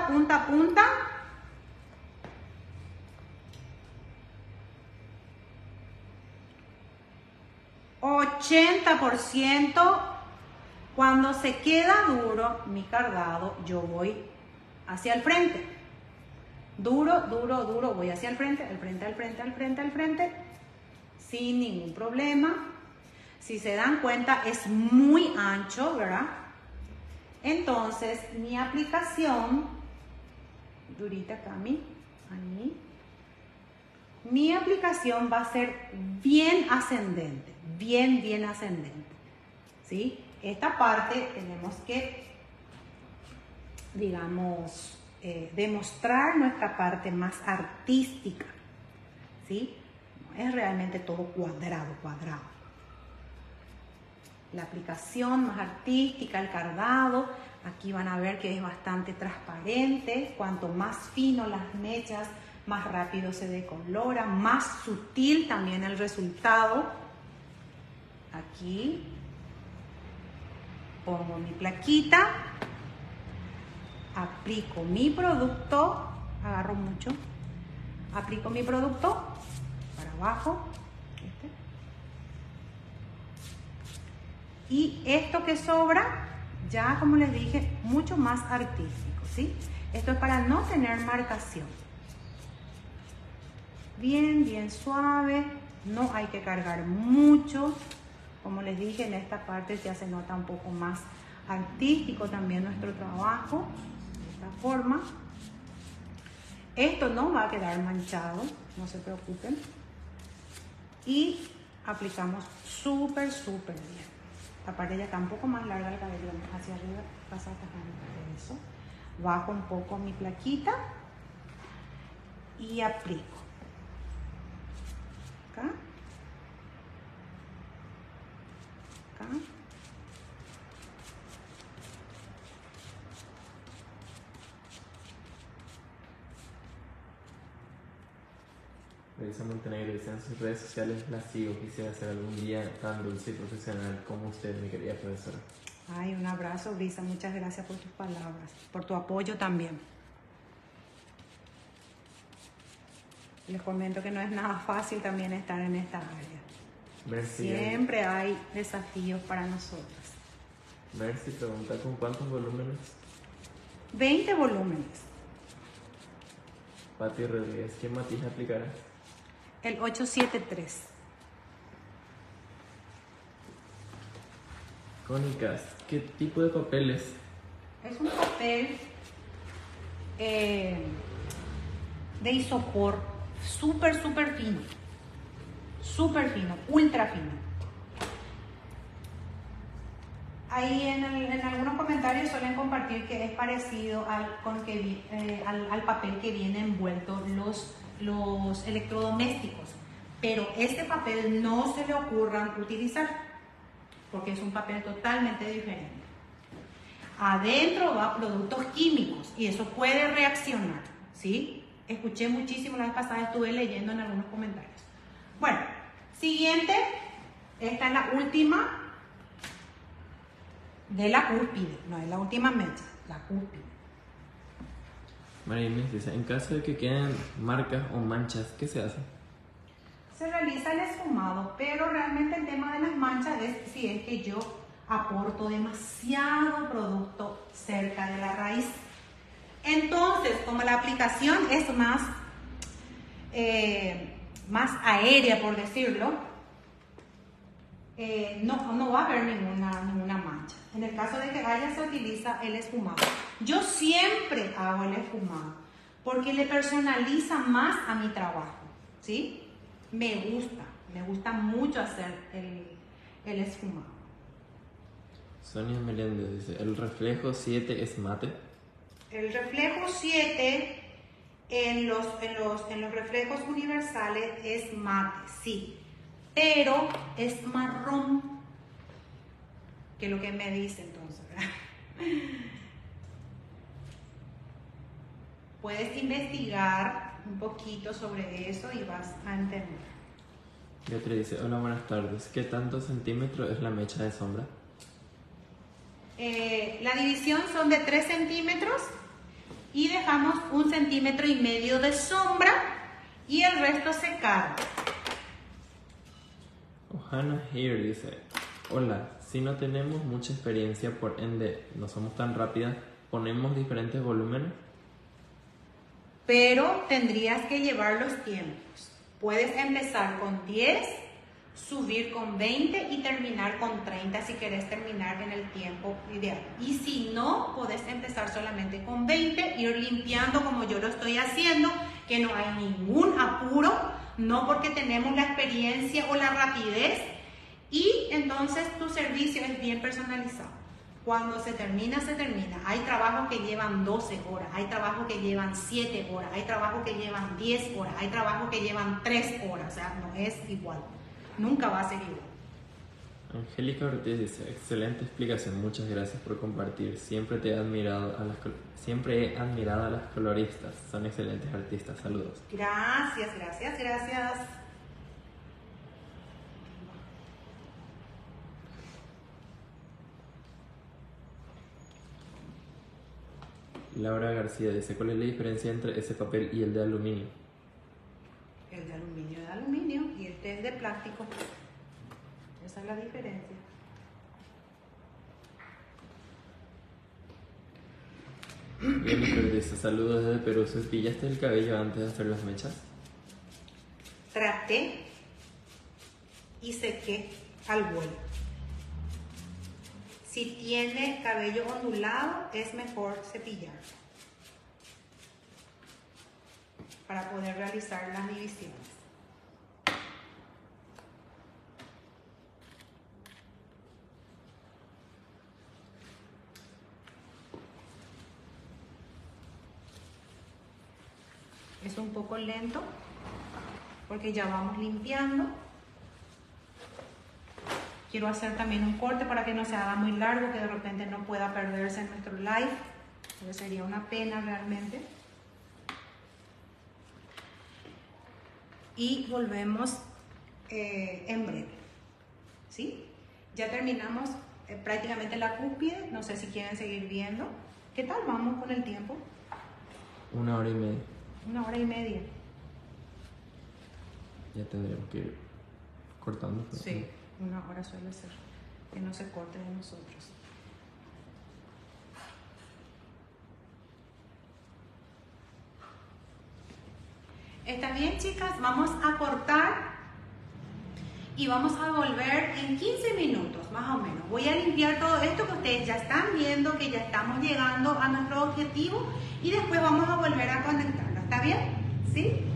80%. Cuando se queda duro mi cardado, yo voy hacia el frente. Duro, voy hacia el frente, al frente, sin ningún problema. Si se dan cuenta, es muy ancho, ¿verdad? Entonces, mi aplicación, durita Cami, ahí, mi aplicación va a ser bien ascendente, bien ascendente, ¿sí? Esta parte tenemos que, digamos, demostrar nuestra parte más artística, ¿sí? No es realmente todo cuadrado. La aplicación más artística, el cardado, aquí van a ver que es bastante transparente. Cuanto más fino las mechas, más rápido se decolora, más sutil también el resultado. Aquí pongo mi plaquita, aplico mi producto, agarro mucho, aplico mi producto para abajo, y esto que sobra, ya como les dije, mucho más artístico, ¿sí? Esto es para no tener marcación. Bien suave, no hay que cargar mucho. Como les dije, en esta parte ya se nota un poco más artístico también nuestro trabajo, de esta forma. Esto no va a quedar manchado, no se preocupen. Y aplicamos súper bien. La parte ya está un poco más larga el cabello, hacia arriba, pasa tajando eso. Bajo un poco mi plaquita y aplico. Acá. Acá. Marisa Montenegro dice en sus redes sociales, la sigo, quisiera ser algún día tan dulce y profesional como usted, mi querida profesora. Ay, un abrazo, Brisa, muchas gracias por tus palabras, por tu apoyo también. Les comento que no es nada fácil también estar en esta área. Mercy, Siempre hay desafíos para nosotros. Mercy pregunta, ¿con cuántos volúmenes? 20 volúmenes. Pati Rodríguez, ¿qué matiz aplicará? El 873. Cónicas, ¿qué tipo de papeles? Es un papel de isopor súper fino. Súper fino, ultra fino. Ahí en algunos comentarios suelen compartir que es parecido al papel que viene envuelto los electrodomésticos. Pero este papel no se le ocurran utilizar porque es un papel totalmente diferente. Adentro va productos químicos y eso puede reaccionar, ¿sí? Escuché muchísimo la vez pasada, estuve leyendo en algunos comentarios. Bueno, siguiente, esta es la última de la cúspide, no es la última mecha, la cúspide. María Inés dice, en caso de que queden marcas o manchas, ¿qué se hace? Se realiza el esfumado, pero realmente el tema de las manchas es si es que yo aporto demasiado producto cerca de la raíz. Entonces, como la aplicación es más aérea, por decirlo, no va a haber ninguna mancha. En el caso de que haya, se utiliza el esfumado. Yo siempre hago el esfumado porque le personaliza más a mi trabajo, ¿sí? Me gusta mucho hacer el esfumado. Sonia Meléndez dice, ¿el reflejo 7 es mate? El reflejo 7 en los reflejos universales es mate, sí, pero es marrón, que es lo que me dice entonces, ¿verdad? Puedes investigar un poquito sobre eso y vas a entender. Beatriz dice, hola, buenas tardes. ¿Qué tanto centímetro es la mecha de sombra? La división son de 3 centímetros y dejamos 1,5 centímetros de sombra y el resto secado. Ohana Here dice, hola, si no tenemos mucha experiencia, por ende no somos tan rápidas, ¿ponemos diferentes volúmenes? Pero tendrías que llevar los tiempos. Puedes empezar con 10, subir con 20 y terminar con 30 si querés terminar en el tiempo ideal. Y si no, puedes empezar solamente con 20, ir limpiando como yo lo estoy haciendo, que no hay ningún apuro, no porque tenemos la experiencia o la rapidez, y entonces tu servicio es bien personalizado. Cuando se termina, se termina. Hay trabajos que llevan 12 horas, hay trabajos que llevan 7 horas, hay trabajos que llevan 10 horas, hay trabajos que llevan 3 horas, o sea, no es igual. Nunca va a ser igual. Angélica Ortiz dice, excelente explicación, muchas gracias por compartir. Siempre he admirado a las coloristas, son excelentes artistas, saludos. Gracias. Laura García dice, ¿cuál es la diferencia entre ese papel y el de aluminio? El de aluminio es de aluminio y este es de plástico. Esa es la diferencia. Jennifer dice, saludos desde Perú, ¿se cepillaste el cabello antes de hacer las mechas? Traté y sequé al vuelo. Si tiene cabello ondulado, es mejor cepillar para poder realizar las divisiones. Es un poco lento porque ya vamos limpiando. Quiero hacer también un corte para que no se haga muy largo, que de repente no pueda perderse en nuestro live, porque sería una pena realmente. Y volvemos en breve, ¿sí? Ya terminamos prácticamente la cúspide, no sé si quieren seguir viendo. ¿Qué tal vamos con el tiempo? 1 hora y media. 1 hora y media. Ya tendremos que ir cortando. Sí, 1 hora suele ser, que no se corte de nosotros. ¿Está bien, chicas? Vamos a cortar y vamos a volver en 15 minutos, más o menos. Voy a limpiar todo esto que ustedes ya están viendo, que ya estamos llegando a nuestro objetivo, y después vamos a volver a conectarlo. ¿Está bien? ¿Sí?